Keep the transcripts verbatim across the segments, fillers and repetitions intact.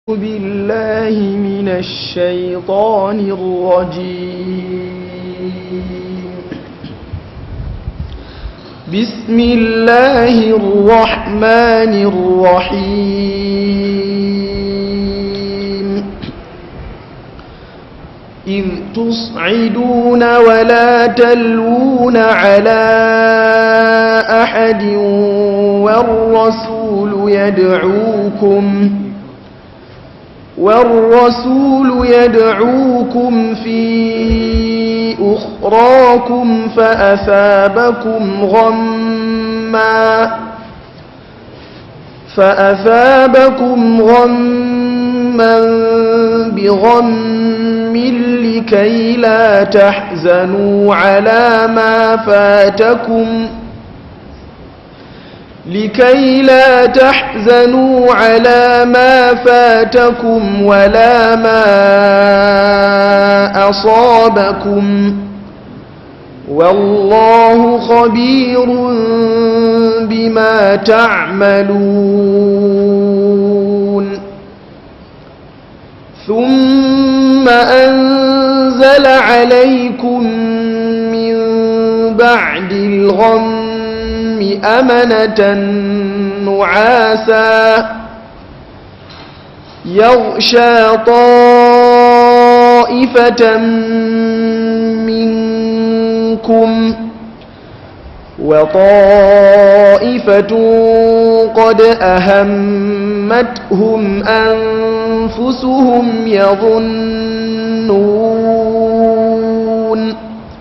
بالله من الشيطان الرجيم. بسم الله الرحمن الرحيم. إذ تصعدون ولا تلوون على أحد والرسول يدعوكم والرسول يدعوكم في أخراكم فأثابكم غما فأثابكم غما بغم لكي لا تحزنوا على ما فاتكم لكي لا تحزنوا على ما فاتكم ولا ما أصابكم والله خبير بما تعملون. ثم أنزل عليكم من بعد الغم أمنة نعاسا يغشى طائفة منكم وطائفة قد أهمتهم أنفسهم يظنون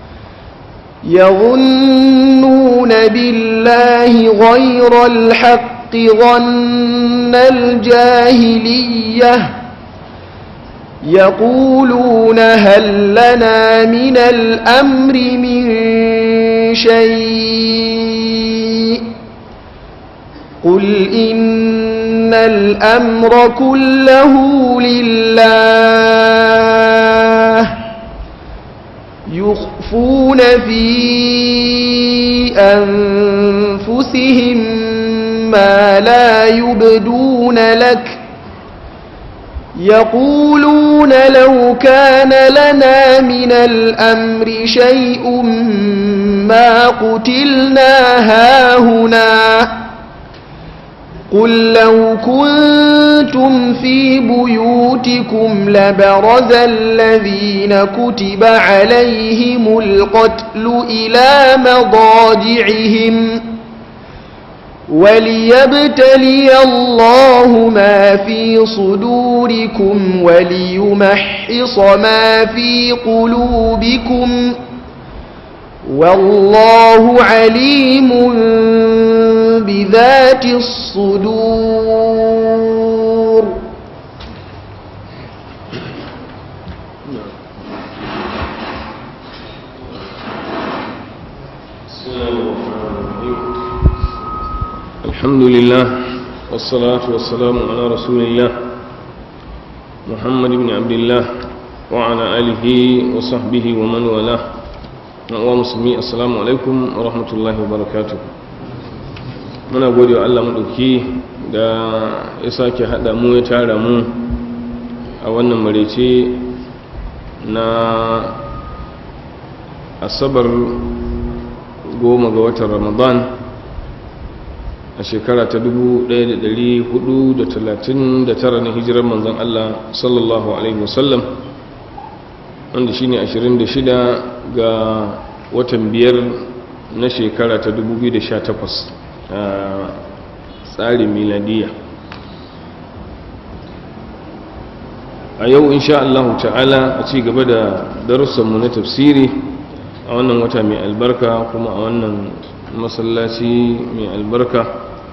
يظنون بالله غير الحق ظن الجاهلية يقولون هل لنا من الأمر من شيء قل إن الأمر كله لله يخفون في أنفسهم ما لا يبدون لك يقولون لو كان لنا من الأمر شيء ما قتلنا هاهنا قل لو كنتم في بيوتكم لبرز الذين كتب عليهم القتل إلى مضاجعهم وليبتلي الله ما في صدوركم وليمحص ما في قلوبكم والله عليم بذات الصدور. الحمد لله والصلاة والسلام على رسول الله محمد بن عبد الله وعلى آله وصحبه ومن والاه ومسلمين. السلام عليكم ورحمة الله وبركاته. muna gode wa Allah maɗauki da ya sake haɗa mu ya tara mu a wannan marece na asabar goma ga watan ramadan a shekara ta dubu ɗaya da ɗari hudu da talatin da tara na hijirar manzon Allah sallallahu alaihi wasallam wanda shine ashirin da shida ga watan biyar na shekara ta dubu biyu da sha takwas a tsarin miladiya. A yau insha Allah ta'ala a ci gaba da darussanmu na tafsiri a wannan wata mai albarka kuma a wannan masallaci mai albarka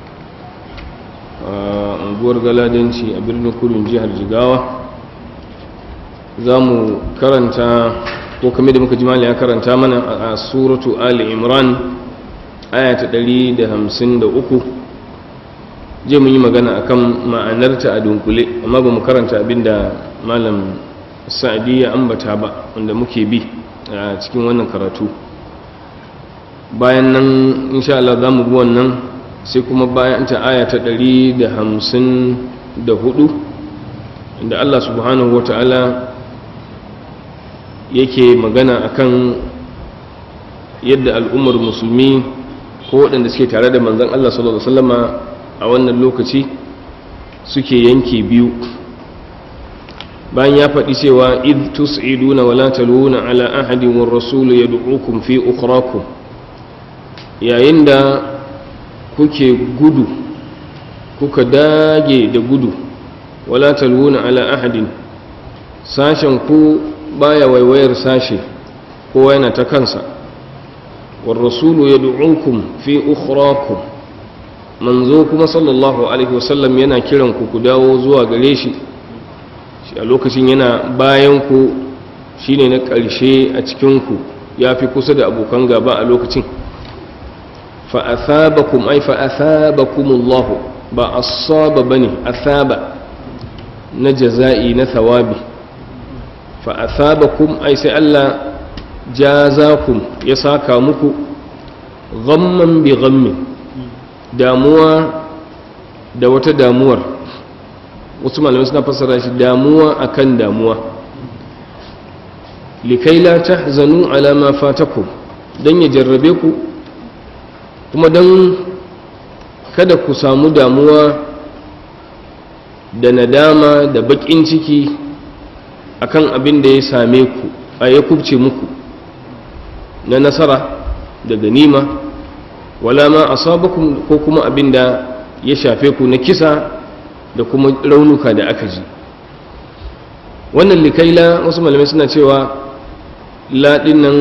a unguwar galadanci a birnin kudun jihar jigawa za mu karanta ko kamar da muka jimali ya karanta mana a suratu ali imran aya ta ɗari da hamsin da uku. je mun yi magana akan ma'anarta a dunkule amma ba mu karanta abinda malam sa'adi ya ambata ba wanda muke bi a cikin wannan karatu. bayan nan insha Allah za mu bi wannan sai kuma bayan ta aya ta ɗari da hamsin da hudu inda Allah subhanahu wa ta'ala yake magana akan yadda al'ummar musulmi ko waɗanda suke tare da manzon Allah sallallahu alaihi wasallama a wannan lokaci suke yanke biyu. bayan ya faɗi cewa id tus'iduna wa la taluna ala ahadin war rasul yad'ukum fi ukhrakum, yayin da kuke gudu kuka dage da gudu, wala taluna ala ahadin, sashen ku baya waiwayar sashe, kowa yana ta kansa. war rasulu yad'ukum fi ukhrakum, manzo kuma sallallahu alaihi wasallam yana kiran ku ku dawo zuwa gare shi, a lokacin yana bayan ku, shine na ƙarshe a cikin ku, yafi kusa da abokan gaba a lokacin. fa athabakum ay fa athabakumullahu, ba asaba bane, athaba na jaza'i na thawabi. fa athabakum ay sai Allah jazakum, ya saka muku ghamman bi ghammin, damuwa da wata damuwar. wasu malamai suna fassara shi damuwa akan damuwa. likai la tahzanu ala ma fatakum, dan ya jarrabe ku kuma dan kada ku samu damuwa da nadama da bakin ciki akan abin da ya same ku, a ya kubce muku na nasara da ganima, wala ma asabakum, ko kuma abin da ya shafe ku na kisa da kuma raunuka da aka ji. wannan likaila wasu malamai suna cewa laɗin nan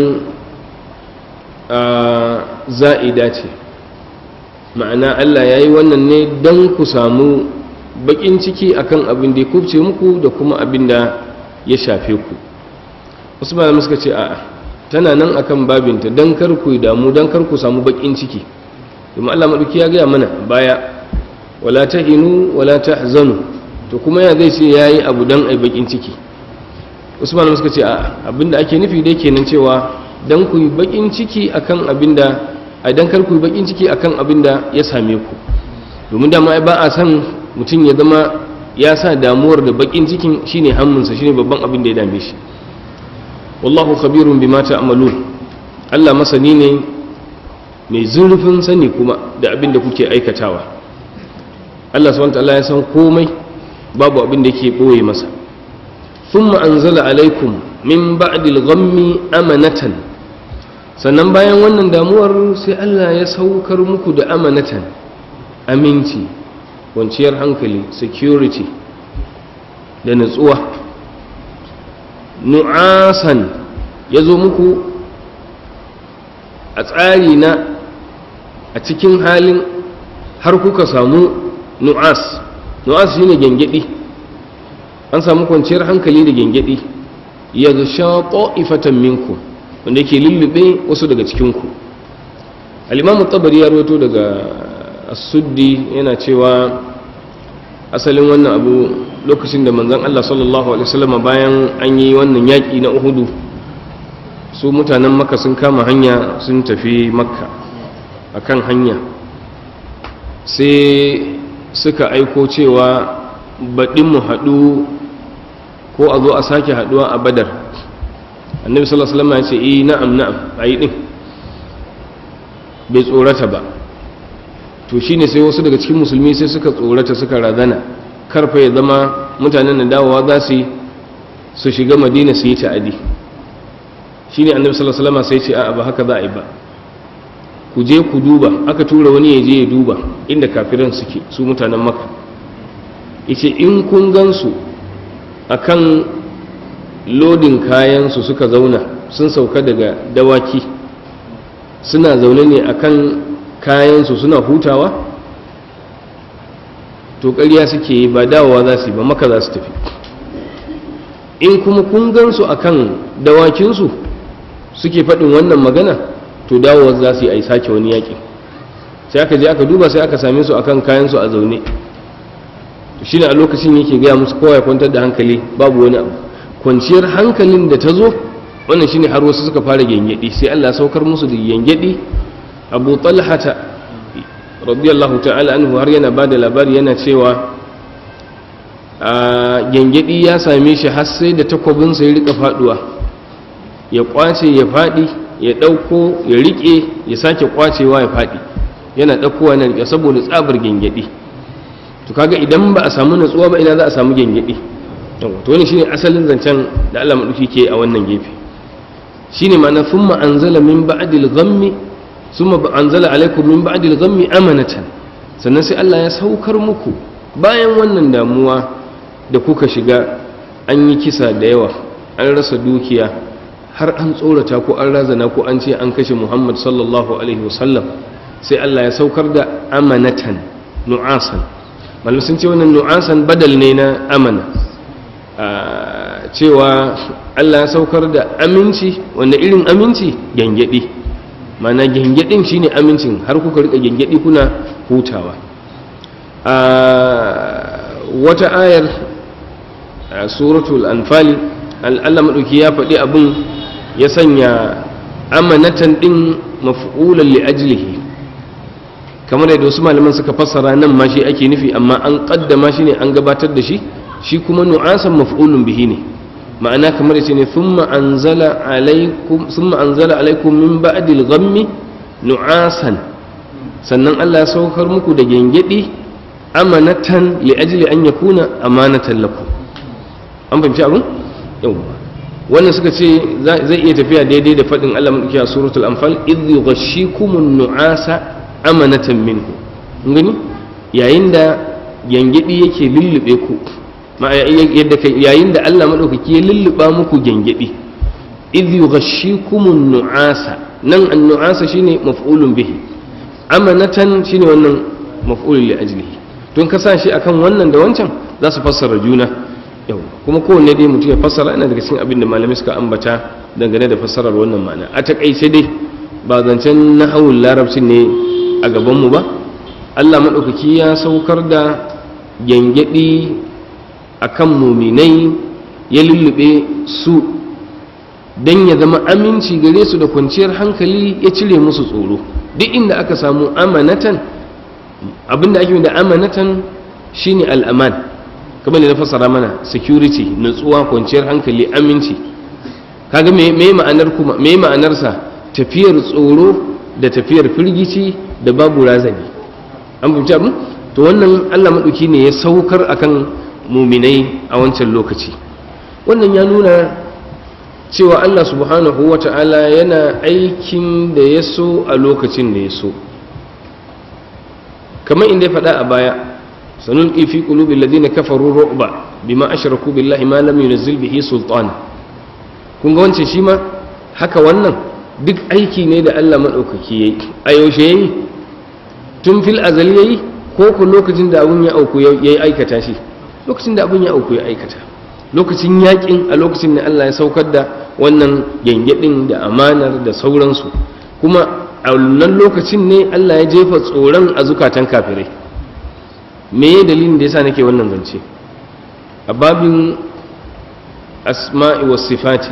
za'ida ce, ma'ana Allah ya yi wannan ne don ku samu baƙin ciki akan abin da ya kubce muku da kuma abin da ya shafe ku. wasu malamai suka ce a'a, tana nan akan babinta don kar ku damu, don kar ku samu baƙin ciki, domin Allah maɗauki ya gaya mana baya wala tahinu wala tahzanu, to kuma ya zai ce yayi abu dan ai bakin ciki. Usman suka ce a abinda ake nufi dai kenan cewa dan ku yi bakin ciki akan abinda a dan kar ku yi bakin ciki akan abinda ya same ku, domin da ma ba a san mutum ya zama ya sa damuwar da bakin cikin shine hammunsa, shine babban abin da ya dame shi. wallahu khabirun bima ta'malun, Allah masani ne mai zurfin sani kuma da abin da kuke aikatawa. Allah subhanahu wa ta'ala ya san komai, babu abin da yake boye masa. thumma anzala alaikum min ba'dil ghammi amanatan, sannan bayan wannan damuwar sai Allah ya saukar muku da amanatan, aminci, kwanciyar hankali, security da nutsuwa. nu'asan, ya zo muku a tsari na a cikin halin har kuka samu nu'as. nu'as shine gengedi, an samu kwanciyar hankali da gengedi. yaghsha ta'ifatan minkum, wanda yake lullube wasu daga cikin ku. al-imam at-tabari ya rawaito daga as-suddi yana cewa asalin wannan abu lokacin da manzon Allah sallallahu alaihi wasallam bayan an yi wannan yaki na Uhud, su mutanen Makka sun kama hanya sun tafi Makka. akan hanya sai suka aiko cewa baɗin mu haɗu ko a zo a sake haɗuwa a Badar. annabi sallallahu alaihi wasallam ya ce eh na'am na'am ayi din, bai tsorata ba. to shine sai wasu daga cikin musulmi sai suka tsorata, suka razana, karfa ya zama mutanen da dawowa za su su shiga Madina su yi ta'adi. shine annabi sallallahu alaihi wasallam sai ya ce a'a ba haka za a yi ba, ku je ku duba. aka tura wani ya je ya duba inda kafiran suke, su mutanen Makka. yace in kun gansu akan lodin kayansu suka zauna, sun sauka daga dawaki, suna zaune ne akan kayansu suna hutawa, to ƙarya suke yi, ba dawowa za su yi ba, Makka za su tafi. in kuma kun gansu akan dawakinsu suke faɗin wannan magana, to dawowa za su yi a yi sake wani yaƙi. sai aka je aka duba, sai aka same su akan kayansu a zaune. shi ne a lokacin yake gaya musu kowa ya kwantar da hankali, babu wani abu. kwanciyar hankalin da ta zo wannan shine har wasu suka fara gengedi, sai Allah saukar musu da gengedi. Abu Talhata radiyallahu ta'ala anhu har yana bada labari yana cewa gyangyaɗi ya same shi har sai da takwabinsa ya rika faduwa, ya kwace ya faɗi, ya ɗauko ya riƙe ya sake kwacewa ya faɗi, yana ɗaukowa yana riƙe saboda tsabar gyangyaɗi. to kaga idan ba a samu natsuwa ba ina za a samu gyangyaɗi? to wani shine asalin zancen da Allah maɗauki ke a wannan gefe, shine ma'ana thumma anzala min ba'dil ghammi thumma anzala alaikum min ba'dil ghammi amanatan, sannan sai Allah ya saukar muku bayan wannan damuwa da kuka shiga, an yi kisa da yawa, an rasa dukiya, har an tsorata ko an razana ko an ce an kashe Muhammad sallallahu alaihi wasallam, sai Allah ya saukar da amanatan nu'asan. malamai sun ce wannan nu'asan badal ne na amana, cewa Allah ya saukar da aminci. wanda irin aminci? gyangyaɗi. mana gyangyaɗin shine amincin, har kuka rika gyangyaɗi kuna hutawa. wata ayar a suratul anfali Allah maɗauki ya faɗi abin, ya sanya amanatan ɗin maf'ulan li ajlihi, kamar yadda wasu malaman suka fassara nan ma shi ake nufi, amma an ƙaddama shi ne, an gabatar da shi. shi kuma nu'asan maf'ulun bihi ne, ma'ana kamar yace ne thumma anzala alaikum thumma anzala alaikum min ba'dil ghammi nu'asan, sannan Allah ya saukar muku da gengedi amanatan li ajli an yakuna amanatan lakum. an fahimci abin? yawa wannan suka ce zai iya tafiya daidai da faɗin Allah madauki a suratul anfal idh yughashshikumun nu'asa amanatan minhu. kun gani yayin da gengedi yake lullube ku, yadda yayin da Allah madaukaki ya lulluba muku gengedi, idh yughashshikumun nu'asa, nan an-nu'asa shine maf'ulun bihi, amanatan shine wannan maf'ulun li ajlihi. don ka sa shi akan wannan da wancan za su fassara juna. yau kuma kowanne dai mutum ya fassara, ina daga cikin abin da malamai suka ambata dangane da fassarar wannan ma'ana. a takaice dai ba zancen nahawul larabcin ne a gabanmu ba. Allah maɗaukaki ya saukar da gyangyaɗi a kan muminai, ya lullube su don ya zama aminci gare su da kwanciyar hankali, ya cire musu tsoro. duk inda aka samu amanatan, abinda ake da amanatan shine al'aman, kamar da na fassara mana security, nutsuwa, kwanciyar hankali, aminci. kaga me ma'anar kuma me ma'anarsa? tafiyar tsoro da tafiyar firgici da babu razani. an fahimci abin? to wannan Allah maɗauki ne ya saukar akan muminai a wancan lokaci. wannan ya nuna cewa Allah subhanahu wa ta'ala yana aikin da ya so a lokacin da ya so, kamar inda ya faɗa a baya sanulqi fi qulubil ladina kafaru ru'ba bima ashraku billahi ma lam yunzil bihi sultana. kun ga wancan shi ma haka, wannan duk aiki ne da Allah maɗaukaki yayi. a yaushe yayi? tun fil azal yayi ko ko lokacin da abun ya auku yayi aikata shi? lokacin da abun ya auku ya aikata. lokacin yakin, a lokacin da Allah ya saukar da wannan gyangyaɗin da amanar da sauransu, kuma a wannan lokacin ne Allah ya jefa tsoron a zukatan kafirai. me ya dalilin da yasa nake wannan zance? a babin asma'i was sifati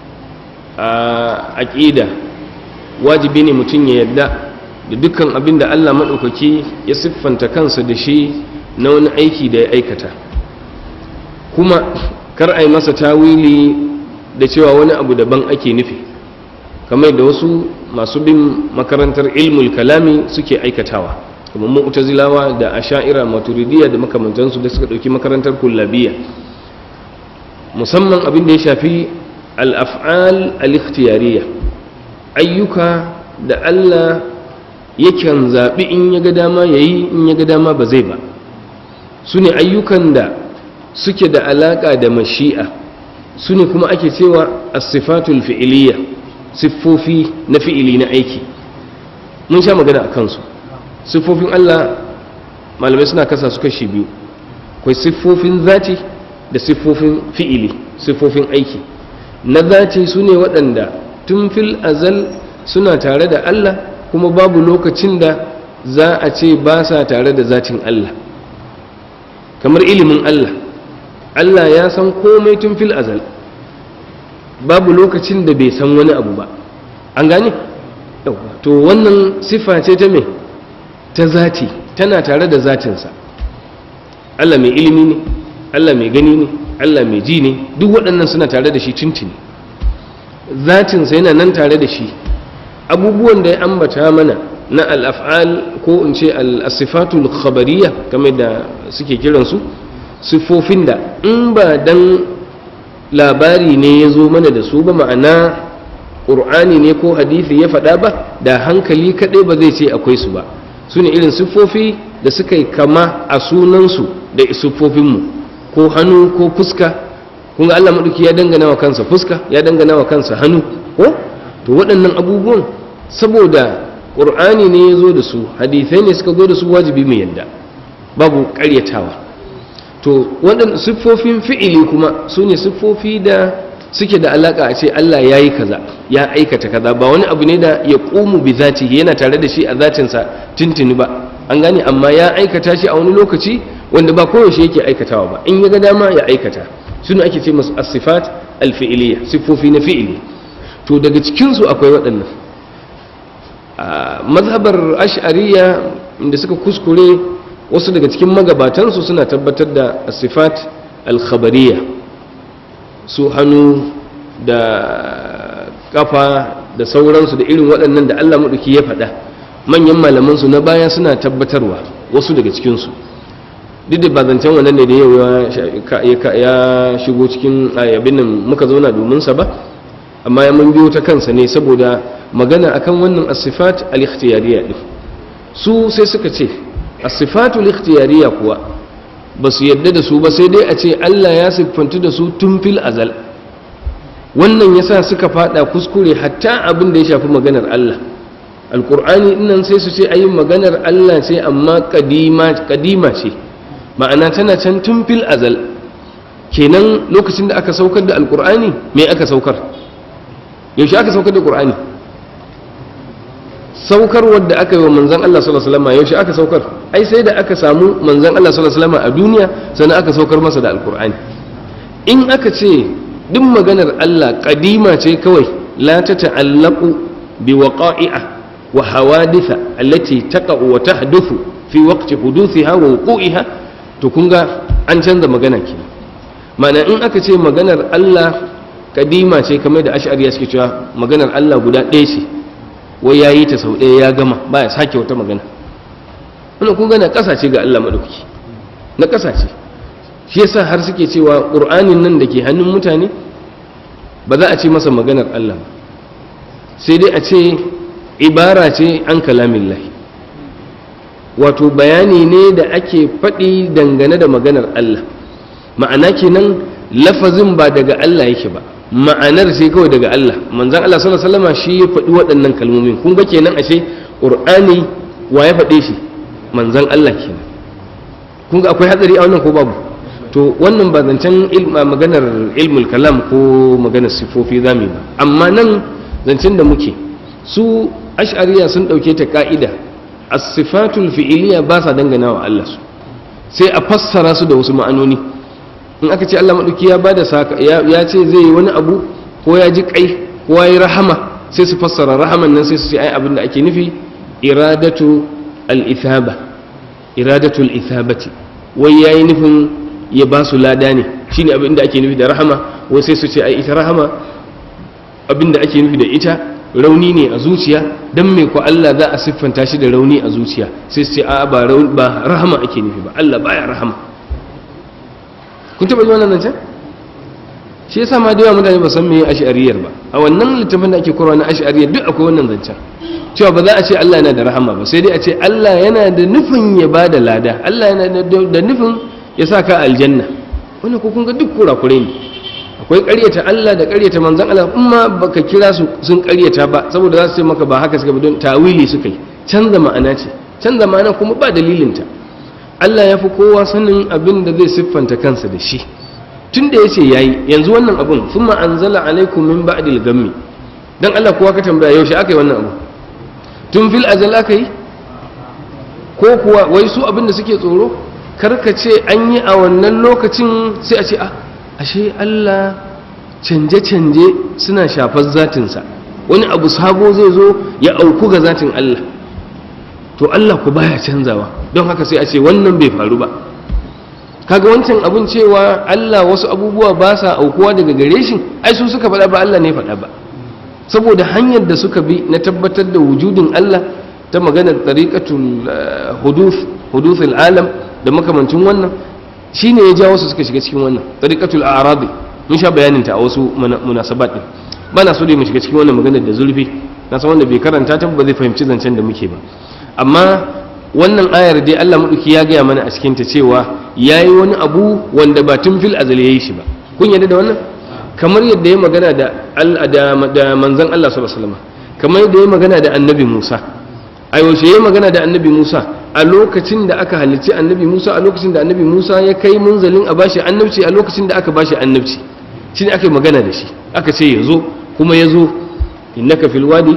a aqida wajibi ne mutum ya yarda da dukkan abin da Allah maɗaukaki ya siffanta kansa da shi na wani aiki da ya aikata, kuma kar a yi masa tawili da cewa wani abu daban ake nufi, kamar da wasu masu bin makarantar ilmul kalami suke aikatawa, kamar mu'tazilawa da asha'ira maturidiyya da makamantansu da suka ɗauki makarantar kullabiyya, musamman abin da ya shafi al-af'al al-ikhtiyariyya, ayyuka da Allah yakan zaɓi in ya ga dama ya yi, in ya ga dama ba zai ba. su ne ayyukan da suke da alaƙa da mashi'a, su ne kuma ake cewa as-sifatul fi'iliyya, siffofi na fi'ili na aiki. mun sha magana a kansu. siffofin Allah malamai suna kasa su kashi biyu, akwai siffofin zati da siffofin fi'ili, siffofin aiki. na zati su ne waɗanda tun fil azal suna tare da Allah, kuma babu lokacin da za a ce ba sa tare da zatin Allah, kamar ilimin Allah. Allah ya san komai tun fil azal, babu lokacin da bai san wani abu ba. an gane? to wannan siffa ce ta me? ta zati, tana tare da zatinsa. Allah mai ilimi ne, Allah mai gani ne, Allah mai ji ne, duk waɗannan suna tare da shi tuntuni. Zatinsa yana nan tare da shi. Abubuwan da ya ambata mana na al'af'al ko in ce al'asifatul khabariya kamar da suke kiransu, siffofin da in ba dan labari ne ya zo mana da su ba, ma'ana ƙur'ani ne ko hadithi ya faɗa ba, da hankali kaɗai ba zai ce akwai su ba. Su ne irin siffofi da suka yi kama a sunansu da siffofinmu, ko hannu ko fuska. kun ga Allah maɗauki ya dangana wa kansa fuska, ya dangana wa kansa hannu, ko to waɗannan abubuwan saboda ƙur'ani ne ya zo da su, hadithai ne suka zo da su, wajibi mai yadda, babu ƙaryatawa. To waɗannan siffofin fi'ili kuma su ne siffofi da suke da alaƙa a ce Allah ya yi kaza, ya aikata kaza, ba wani abu ne da ya ƙumu bi zati, yana tare da shi a zatinsa tuntuni ba, an gane, amma ya aikata shi a wani lokaci wanda ba koyaushe yake aikatawa ba, in ya ga dama ya aikata. Suna ake ce masu as-sifat al-fi'iliyya, siffofi na fi'ili. To daga cikinsu akwai waɗannan. Mazhabar ash'ariyya inda suka kuskure, wasu daga cikin magabatansu suna tabbatar da as-sifat al-khabariyya, su hannu da kafa da sauransu da irin waɗannan da Allah maɗauki ya faɗa. Manyan malamansu na baya suna tabbatarwa, wasu daga cikinsu. Duk da ba zancen wannan ne da yau ya shigo cikin abin nan muka zauna domin sa ba, amma ya mun biyo ta kansa ne saboda magana akan wannan as-sifat al-ikhtiyariyya din. Su sai suka ce as-sifatu al-ikhtiyariyya kuwa ba su yadda da su ba, sai dai a ce Allah ya siffantu da su tun fil azal. Wannan yasa suka fada kuskure hatta abin da ya shafi maganar Allah. Al-Qur'ani dinnan sai su ce ayin maganar Allah ce amma kadima kadima ce, ma'ana tana can tun fil azal. Kenan lokacin da aka saukar da Al-Qur'ani me aka saukar? Yaushe aka saukar da Qur'ani? Saukar wadda aka yi wa manzan Allah sallallahu alaihi wasallam yaushe aka saukar? Ai sai da aka samu manzan Allah sallallahu alaihi wasallam a duniya sannan aka saukar masa da Al-Qur'ani. In aka ce duk maganar Allah kadima ce kawai, la ta ta'allaqu bi waqa'i'a wa hawaditha allati taqa'u wa tahduthu fi waqti huduthiha wa wuqu'iha, to kun ga an canza magana ke. Ma'ana in aka ce maganar Allah kadima ce kamar da ash'ariya suke cewa maganar Allah guda ɗaya ce, wai yayi ta sau ɗaya ya gama baya sake wata magana. Wannan kun ga na ƙasa ce ga Allah madaukaki, na ƙasa ce. Shi yasa har suke cewa Qur'anin nan da ke hannun mutane ba za a ce masa maganar Allah ba, sai dai a ce ibara ce an kalamillahi, wato bayani ne da ake faɗi dangane da maganar Allah. Ma'ana kenan lafazin ba daga Allah yake ba, ma'anar sai kawai daga Allah. Manzon Allah sallallahu alaihi wasallam shi ya faɗi waɗannan kalmomin. Kun ga kenan ashe Qur'ani wa ya faɗe shi? Manzon Allah kenan. Kun ga akwai hatsari a wannan ko babu? To wannan ba zancen maganar ilmul kalam ko maganar sifofi zamu ba, amma nan zancen da muke, su ash'ariya sun ɗauke ta ka'ida as-sifatul fi'iliya ba sa dangana wa Allah su, sai a fassara su da wasu ma'anoni. In aka ce Allah maɗauki ya bada saka ya ce zai yi wani abu, ko ya ji kai, ko ya yi rahama, sai su fassara rahaman nan sai su ce ai abin da ake nufi iradatu al-ithaba, iradatu al-ithabati, wai yayi nufin ya ba su lada ne, shine abin da ake nufi da rahama. Wai sai su ce ai ita rahama abin da ake nufi da ita rauni ne a zuciya, dan me ko Allah za a siffanta shi da rauni a zuciya? Sai su ce a ba ba rahama ake nufi ba, Allah baya rahama. Kun taba ji wannan nan can? Shi yasa ma da yawa mutane ba san meye ash'ariyar ba. A wannan littafin da ake koyarwa na ash'ariyar duk akwai wannan zancen, cewa ba za a ce Allah yana da rahama ba, sai dai a ce Allah yana da nufin ya bada lada, Allah yana da nufin ya sa ka aljanna. Wannan ko kun ga duk kurakure ne. Akwai ƙaryata Allah da ƙaryata manzon Allah, amma baka kira su sun ƙaryata ba, saboda za su ce maka ba haka suka bi, don tawili suka yi, canza ma'ana ce, canza ma'ana kuma ba dalilinta. Allah ya fi kowa sanin abin da zai siffanta kansa da shi. Tun da ya ce ya yi, yanzu wannan abin sun ma'anzala alaikum min ba'dil gammi, don Allah kowa ka tambaya yaushe aka yi wannan abu? Tun fil azal aka yi? Ko kuwa wai su abin da suke tsoro karka ce an yi a wannan lokacin, sai a ce a ashe Allah canje-canje suna shafar zatinsa, wani abu sabo zai zo ya auku ga zatin Allah, to Allah ku baya canzawa, don haka sai a ce wannan bai faru ba. kaga wancan abin cewa Allah wasu abubuwa ba sa aukuwa daga gare shi ai su suka faɗa ba Allah ne faɗa ba, saboda hanyar da suka bi na tabbatar da wujudin Allah ta maganar tariqatul huduth huduthul alam da makamancin wannan shine ya jawo su suka shiga cikin wannan tariqatul a'radi. mun sha bayanin ta a wasu munasabat din, bana so dai mu shiga cikin wannan maganar da zulfi, na san wanda bai karanta ta ba zai fahimci zancen da muke ba. amma wannan ayar dai Allah maɗauki ya gaya mana a cikinta cewa ya yi wani abu wanda ba tun fil azal ya yi shi ba. kun yadda da wannan? kamar yadda ya magana da da manzan Allah sallallahu alaihi wasallam, kamar yadda ya magana da annabi Musa. a yaushe ya magana da annabi Musa? a lokacin da aka halicci annabi Musa, a lokacin da annabi Musa ya kai munzalin a bashi annabci, a lokacin da aka bashi annabci shine aka yi magana da shi, aka ce ya zo, kuma ya zo. innaka fil wadi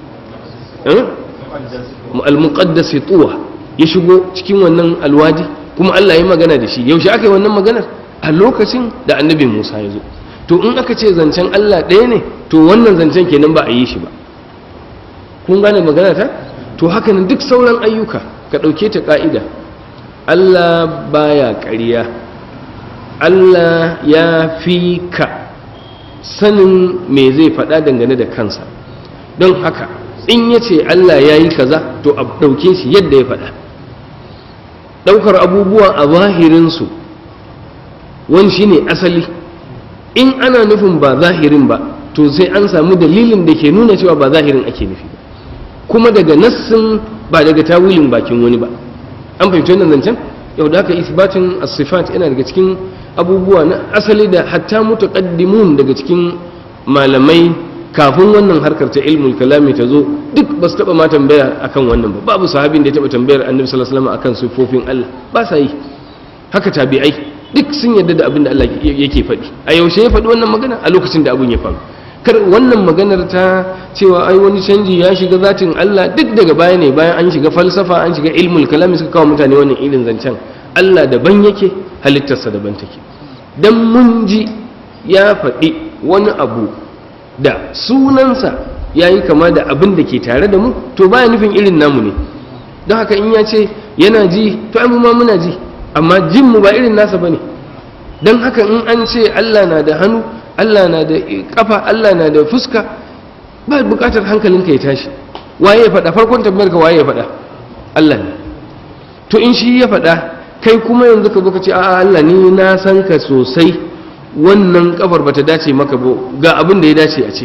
al-muqaddas tuwa, ya shigo cikin wannan alwadi, kuma Allah ya magana da shi. yaushe aka yi wannan maganar? a lokacin da annabi Musa ya zo. to in aka ce zancen Allah ɗaya ne, to wannan zancen kenan ba a yi shi ba. kun gane magana ta? to haka nan duk sauran ayyuka ka ɗauke ta ƙa'ida. Allah baya ƙarya, Allah ya fi ka sanin me zai faɗa dangane da kansa. don haka in ya ce Allah ya yi kaza, to a ɗauke shi yadda ya faɗa. ɗaukar abubuwa a zahirinsu wani shi ne asali. in ana nufin ba zahirin ba, to sai an samu dalilin da ke nuna cewa ba zahirin ake nufi ba, kuma daga nassin ba daga tawilin bakin wani ba. an fahimci wannan zancen? yau da aka isbatin as-sifat yana daga cikin abubuwa na asali da hatta mutaqaddimun daga cikin malamai kafin wannan harkar ta ilmul kalami ta zo duk ba su taba ma tambaya akan wannan ba. babu sahabin da ya taba tambayar annabi sallallahu alaihi wasallam akan sifofin Allah, ba sa yi. haka tabi'ai duk sun yarda da abin da Allah yake faɗi. a yaushe ya faɗi wannan magana? a lokacin da abin ya faru. kar wannan maganar ta cewa ai wani canji ya shiga zatin Allah duk daga baya ne, bayan an shiga falsafa, an shiga ilmul kalami, suka kawo mutane wannan irin zancen. Allah daban yake, halittarsa daban take. dan mun ji ya faɗi wani abu da sunansa ya yi kama da abin da ke tare da mu, to baya nufin irin namu ne. don haka in ya ce yana ji, to ai mu ma muna ji, amma jinmu ba irin nasa ba ne. don haka in an ce Allah na da hannu, Allah na da kafa, Allah na da fuska, ba bukatar hankalinka ya tashi. waye ya faɗa? farkon tambayar ka waye ya faɗa? Allah ne. to in shi ya faɗa, kai kuma yanzu ka zo ka ce a'a Allah ni na san ka sosai, wannan kafar bata dace maka ba, ga abin da ya dace a ce.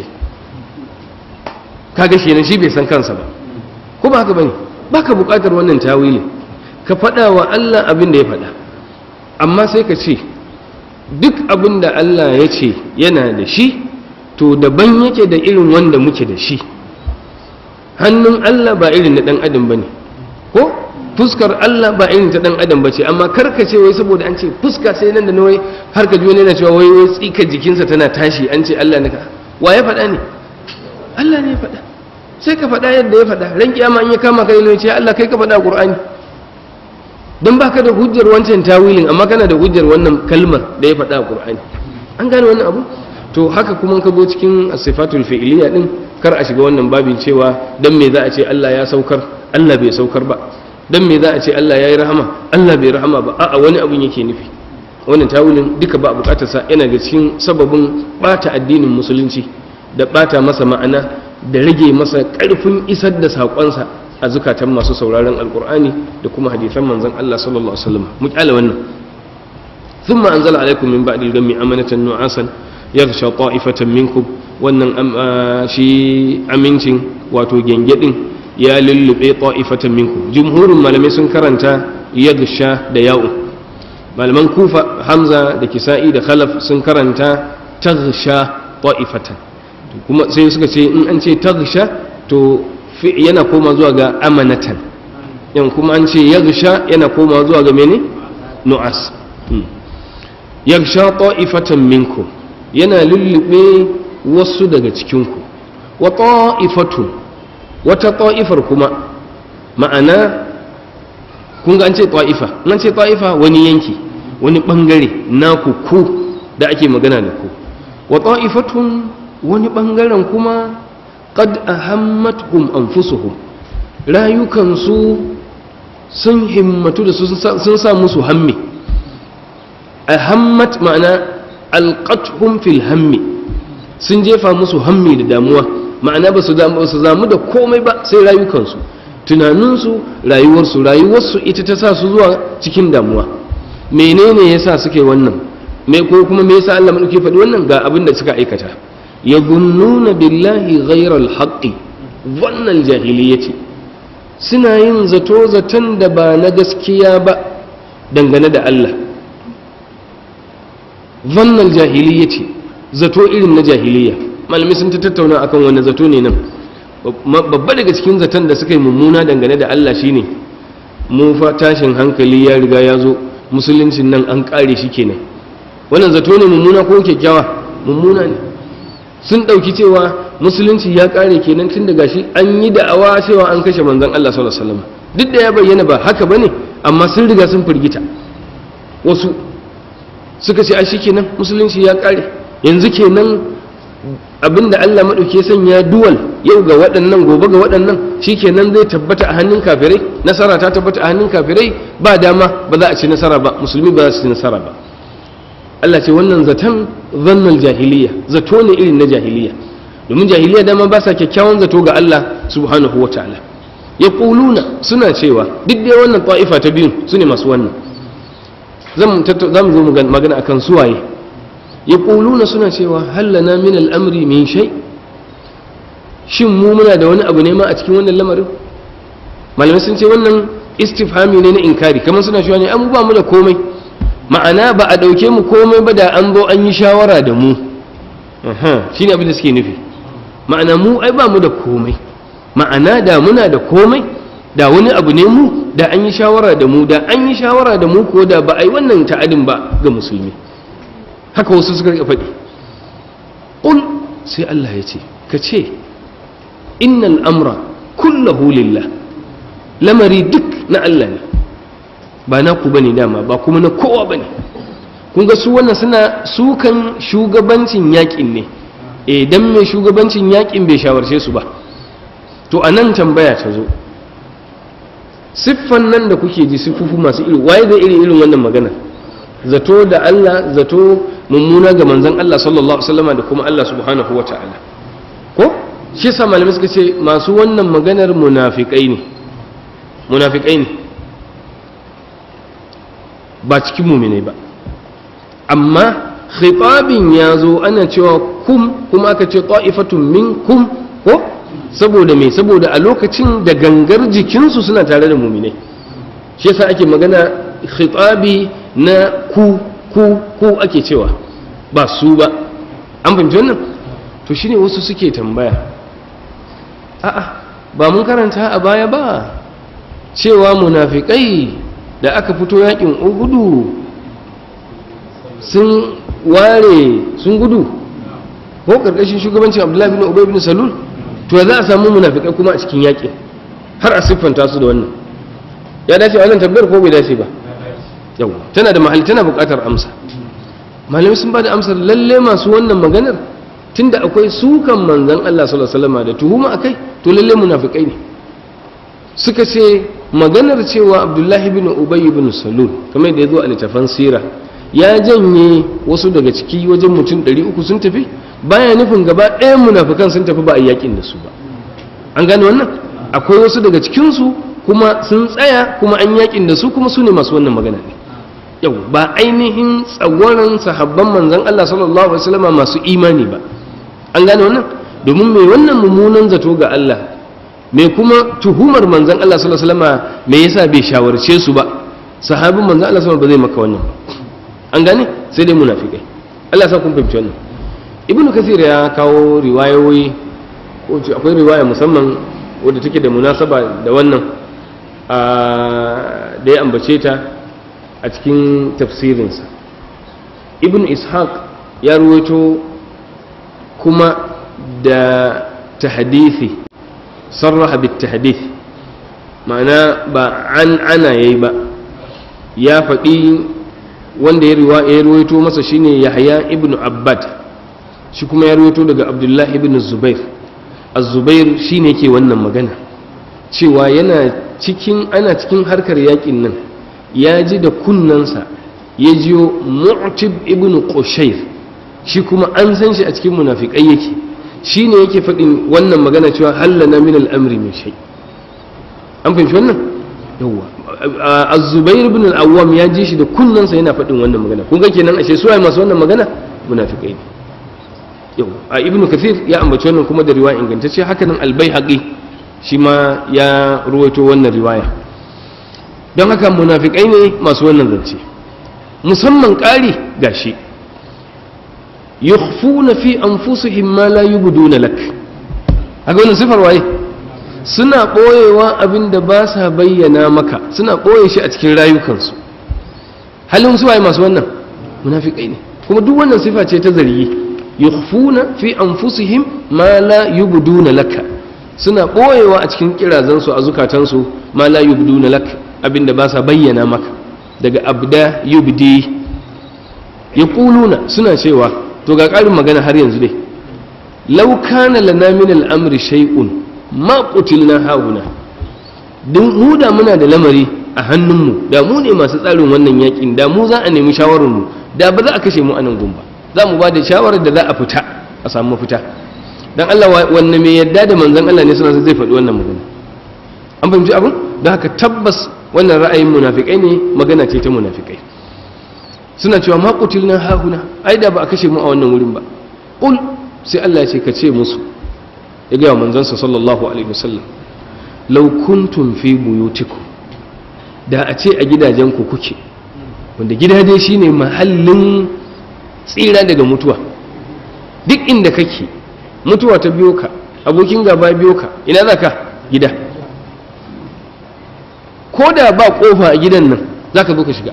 kaga kenan shi bai san kansa ba, ko ba haka bane? baka bukatar wannan tawili. ka faɗa wa Allah abin da ya faɗa, amma sai ka ce duk abin da Allah ya ce yana da shi, to daban yake da irin wanda muke da shi. hannun Allah ba irin na ɗan adam ba ne, ko fuskar Allah ba irin ta ɗan adam ba ce. amma karkace wai saboda an ce fuska sai nan da nawai har ka ji wani yana cewa wai wai tsikar jikinsa tana tashi, an ce Allah ne. ka wa ya faɗa ne? Allah ne ya faɗa. sai ka faɗa yadda ya faɗa. ran kiyama in ya kama kai ne ce Allah kai ka faɗa Qur'ani. don baka da hujjar wancan tawilin, amma kana da hujjar wannan kalmar da ya faɗa a Qur'ani. an gane wannan abu? to haka kuma ka zo cikin as-sifatul fi'liya din, kar a shiga wannan babin cewa dan me za a ce Allah ya saukar, Allah bai saukar ba. dan me za a ce Allah ya yi rahama, Allah bai rahama ba. a'a wani abun yake nufi. wannan tawilin duka ba a bukatar sa, yana ga cikin sababin bata addinin musulunci da bata masa ma'ana da rage masa karfin isar da sakonsa a zukatan masu sauraron alkur'ani da kuma hadisan manzon Allah sallallahu alaihi wasallam. mu kyale wannan. thumma anzala alaikum min ba'dil ghammi amanatan nu'asan yaghsha ta'ifatan minkum. wannan shi amincin wato gengedin ya lullube ta'ifatan minkum. jumhurin malamai sun karanta yaghsha da ya'u. malaman kufa hamza da kisa'i da khalaf sun karanta taghsha ta'ifatan. kuma sai suka ce in an ce taghsha to yana koma zuwa ga amanatan, yan kuma an ce yaghsha yana koma zuwa ga mene? nu'as. yaghsha ta'ifatan minkum, yana lullube wasu daga cikinku. wa ta'ifatu, wata ta'ifar kuma, ma'ana kun ga an ce ta'ifa, an ce ta'ifa wani yanki, wani bangare naku ku da ake magana da ku. wa ta'ifatun, wani bangaren kuma qad ahammatuhum anfusuhum, rayukansu sun himmatu da su, sun sa musu hammi, ahammat ma'ana alqathum fil hammi, sun jefa musu hammi da damuwa, ma'ana ba su zamu da komai ba sai rayukansu, tunaninsu, rayuwarsu rayuwarsu ita ta sa su zuwa cikin damuwa. menene yasa suke wannan, me ko kuma me yasa Allah madauki faɗi wannan? Ga abin da suka aikata. Yazunnuna billahi ghayra al-haqqi dhanna al-jahiliyyati, suna yin zato zaton da ba na gaskiya ba dangane da Allah. Dhanna al-jahiliyyati, zato irin na jahiliya. Malamai sun ta tattauna akan wannan zato ne nan. Babba daga cikin zaton da suka yi mummuna dangane da Allah shine mu fa tashin hankali ya riga ya zo, musuluncin nan an kare shi kenan. Wannan zato ne mummuna ko kyakkyawa? Mummuna ne. Sun dauki cewa musulunci ya kare kenan tun daga shi an yi da'awa cewa an kashe manzon Allah sallallahu alaihi wasallam. Duk da ya bayyana ba haka bane, amma sun riga sun firgita. Wasu suka ce ai shikenan musulunci ya kare, yanzu kenan abinda Allah madauke sanya duwal yau ga waɗannan gobe ga waɗannan shikenan zai tabbata a hannun kafirai, nasara ta tabbata a hannun kafirai, ba dama ba za a ci nasara ba, musulmi ba za su ci nasara ba. Allah ce wannan zaton zannal jahiliya, zato ne irin na jahiliya, domin jahiliya dama ba sa kyakkyawan zato ga Allah subhanahu wa ta'ala. Yaquluna, suna cewa duk dai wannan ta'ifa ta biyu su ne masu wannan. Zan zamu zo magana akan suwaye. Yaquluna, suna cewa hallana min al'amri min shay, shin mu muna da wani abu ne ma a cikin wannan lamarin? Malamai sun ce wannan istifhami ne na inkari, kamar suna cewa ne an ba mu da komai, ma'ana ba a ɗauke mu komai ba da an zo an yi shawara da mu. Shi ne abin da suke nufi, ma'ana mu ai ba mu da komai, ma'ana da muna da komai, da wani abu ne mu, da an yi shawara da mu, da an yi shawara da mu ko da ba a yi wannan ta'adin ba ga musulmi. Haka wasu suka rika faɗi. Ƙul, sai Allah ya ce, ka ce innal amra kullahu lillah, lamari duk na Allah ne, ba na ku bane dama, ba kuma na kowa bane. Kun ga su wannan suna sukan shugabancin yakin ne, eh dan mai shugabancin yakin bai shawarce su ba. To anan tambaya ta zo, siffan nan da kuke ji siffufu masu iri, waye zai iri irin wannan magana? Zato da Allah, zato mummuna ga manzon Allah sallallahu alaihi wasallama da kuma Allah subhanahu wataala. Ko shi yasa malamai suka ce masu wannan maganar munafikai ne, munafikai ne ba cikin muminai ba. Amma khitabin ya zo ana cewa kum, kuma aka ce ta'ifatun minkum, ko saboda me? Saboda a lokacin da gangar jikinsu suna tare da muminai, shi yasa ake magana khitabi na ku ku ku ake cewa, ba su ba. An fahimci wannan? To shine wasu suke tambaya, a'a ba mun karanta a baya ba cewa munafikai da aka fito yakin Uhudu sun ware sun gudu ko karkashin shugabancin Abdullahi bin Ubay bin Salul? To za a samu munafikai kuma a cikin yakin har a siffanta su da wannan. Ya dace wannan tabbayar ko bai dace ba? Yau tana da mahalli, tana buƙatar amsa. Malamai sun ba da amsar lalle masu wannan maganar, tunda akwai sukan manzon Allah sallallahu alaihi wasallam da tuhuma akai, to lalle munafikai ne. Suka ce maganar cewa Abdullahi bin Ubay bin Salul, kamar da ya zo a littafan sira, ya janye wasu daga ciki wajen mutum ɗari uku sun tafi, baya nufin gaba ɗayan munafikan sun tafi ba a yakin da su ba. An gane wannan? Akwai wasu daga cikinsu kuma sun tsaya kuma an yakin da su, kuma su ne masu wannan magana ne. Yau ba ainihin tsagoran sahabban manzon Allah sallallahu alaihi wasallam masu imani ba. An gane wannan? Domin mai wannan mummunan zato ga Allah, mai kuma tuhumar manzon Allah sallallahu alaihi wasallam me yasa bai shawarce su ba, sahabin manzon Allah sallallahu alaihi wasallam ba zai maka wannan ba. An gane? Sai dai munafikai. Allah sa kun fahimci wannan. Ibnu Kathir ya kawo riwayoyi, ko akwai riwaya musamman wadda take da munasaba da wannan da ya ambace ta a cikin tafsirinsa. Ibn Ishaq ya ruwaito kuma da tahdithi, sarraha bit tahdith, ma'ana ba an ana yayi ba, ya faɗi wanda ya ruwaito masa shine Yahya ibn Abbad, shi kuma ya ruwaito daga Abdullah ibn Zubair. Az-Zubair shine yake wannan magana cewa yana cikin ana cikin harkar yakin nan, ya ji da kunnansa ya jiyo Mu'tib ibn Qushayr, shi kuma an san shi a cikin munafikai yake, shine yake faɗin wannan magana cewa hallana min al-amri min shay. An fahimci wannan? Yawwa Az-Zubair ibn al-Awwam ya ji shi da kunnansa yana faɗin wannan magana. Kun ga kenan ashe su ai masu wannan magana munafikai ne. Yawwa a Ibn Kathir ya ambaci wannan kuma da riwaya ingantacce, haka nan Al-Baihaqi shi ma ya ruwaito wannan riwaya. Don haka munafikai ne masu wannan zance. Musamman ƙari gashi yukhfuna fi anfusihim ma la yubduna lak. Haka wannan sifar waye? Suna ɓoyewa abin da ba sa bayyana maka, suna ɓoye shi a cikin rayukansu. Halin su waye masu wannan? Munafikai ne. Kuma duk wannan sifa ce ta zargi. Yukhfuna fi anfusihim ma la yubduna laka. Suna ɓoyewa a cikin kirazansu, a zukatansu, ma la yubduna lak, abin da ba sa bayyana maka. Daga abda yubdi. Yaquluna, suna cewa, to ga ƙarin magana har yanzu dai. Law kana lana min al-amri shay'un ma qutilna hauna. Dun mu da muna da lamari a hannunmu, da mu ne masu tsarin wannan yakin, da mu za a nemi shawarar mu, da ba za a kashe mu a nan gumba. Za mu ba da shawarar da za a fita, a samu mafita. Dan Allah wanne mai yadda da manzon Allah ne suna zai faɗi wannan magana. An fahimci abin? Don haka tabbas wannan ra'ayin munafikai ne, magana ce ta munafikai. Suna cewa ma qutilna hauna, ai da ba a kashe mu a wannan wurin ba. Qul, sai Allah ya ce ka ce musu, ya ga manzon sa sallallahu alaihi wasallam, law kuntum fi buyutikum, da a ce a gidajenku kuke, wanda gidaje shine mahallin tsira daga mutuwa. Duk inda kake mutuwa ta biyo ka, abokin gaba biyo ka, ina za ka? Gida. Ko da ba kofa a gidan nan za ka zo ka shiga,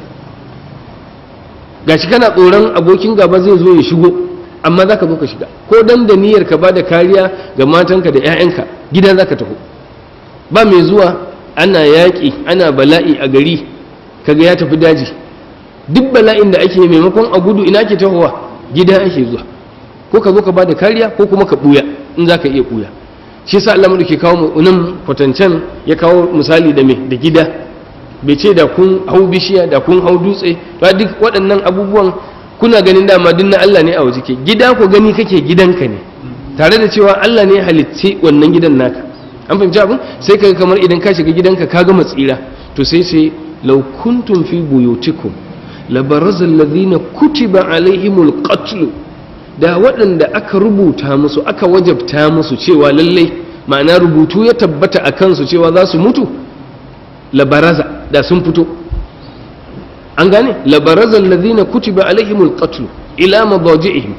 gashi kana tsoron abokin gaba zai zo ya shigo, amma za ka zo ka shiga, ko dan da niyyar ka ba da kariya ga matanka da 'ya'yanka, gida za ka taho. Ba mai zuwa ana yaƙi ana bala'i a gari kaga ya tafi daji. Duk bala'in da ake maimakon a gudu ina ke tahowa, gida ake zuwa, ko ka zo ka ba da kariya ko kuma ka ɓuya in za ka iya ɓuya. Shi sa Allah ke kawo nan kwatancen ya kawo misali da me da gida, bai ce da kun hau bishiya da kun hau dutse ba, duk waɗannan abubuwan kuna ganin dama duk na Allah ne a waje ke. Gida ko gani kake gidanka ne, tare da cewa Allah ne ya halitti wannan gidan naka. An fahimci abin? Sai kaga kamar idan ka shiga gidanka ka gama tsira, to sai sai law kuntum fi buyutikum labaraza alladhina kutiba alaihimul qatl, da waɗanda aka rubuta musu aka wajabta musu cewa lallai ma'ana rubutu ya tabbata a kansu cewa za su mutu, labaraza da sun fito. An gane? Labaraza alladhina kutiba alaihimul qatl ila madaji'ihim.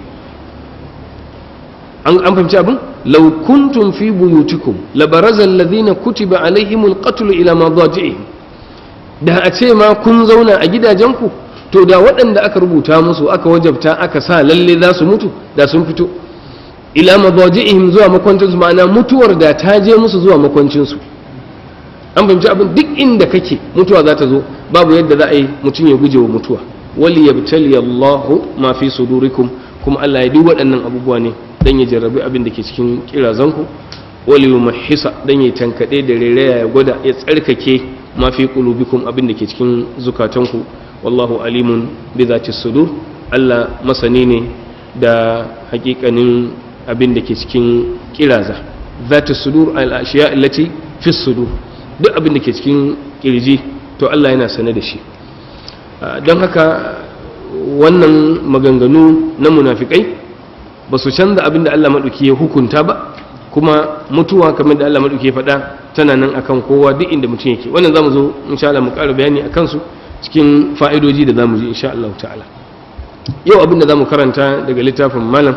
An an fahimci abin? Law kuntum fi buyutikum labaraza alladhina kutiba alaihimul qatl ila madaji'ihim. Da a ce ma kun zauna a gidajenku, to da waɗanda aka rubuta musu aka wajabta aka sa lalle za su mutu da sun fito. Ila madaji'ihim, zuwa makwancinsu, ma'ana mutuwar da ta je musu zuwa makwancinsu. An fahimci abin? Duk inda kake mutuwa za ta zo, babu yadda za a yi mutum ya guje wa mutuwa. Wali yabtali Allahu ma fi sudurikum, kuma Allah ya duk waɗannan abubuwa ne dan ya jarrabi abin da ke cikin kirazanku. Wali yumahhisa, dan ya tankade da rairaya ya gwada ya tsarkake ma fi qulubikum, abin da ke cikin zukatanku. Wallahu alimun bi zati sudur, Allah masani ne da hakikanin abin da ke cikin kiraza. Zati sudur al-ashiya allati fi sudur, duk abin da ke cikin kirji to Allah yana sane da shi. Don haka wannan maganganu na munafikai ba su canza abin da Allah maɗauki ya hukunta ba, kuma mutuwa kamar da Allah maɗauki ya faɗa tana nan akan kowa duk inda mutum yake. Wannan zamu zo insha Allah mu ƙara bayani akan su cikin fa'idoji da zamu ji insha Allah ta'ala. Yau abin da zamu karanta daga littafin malam,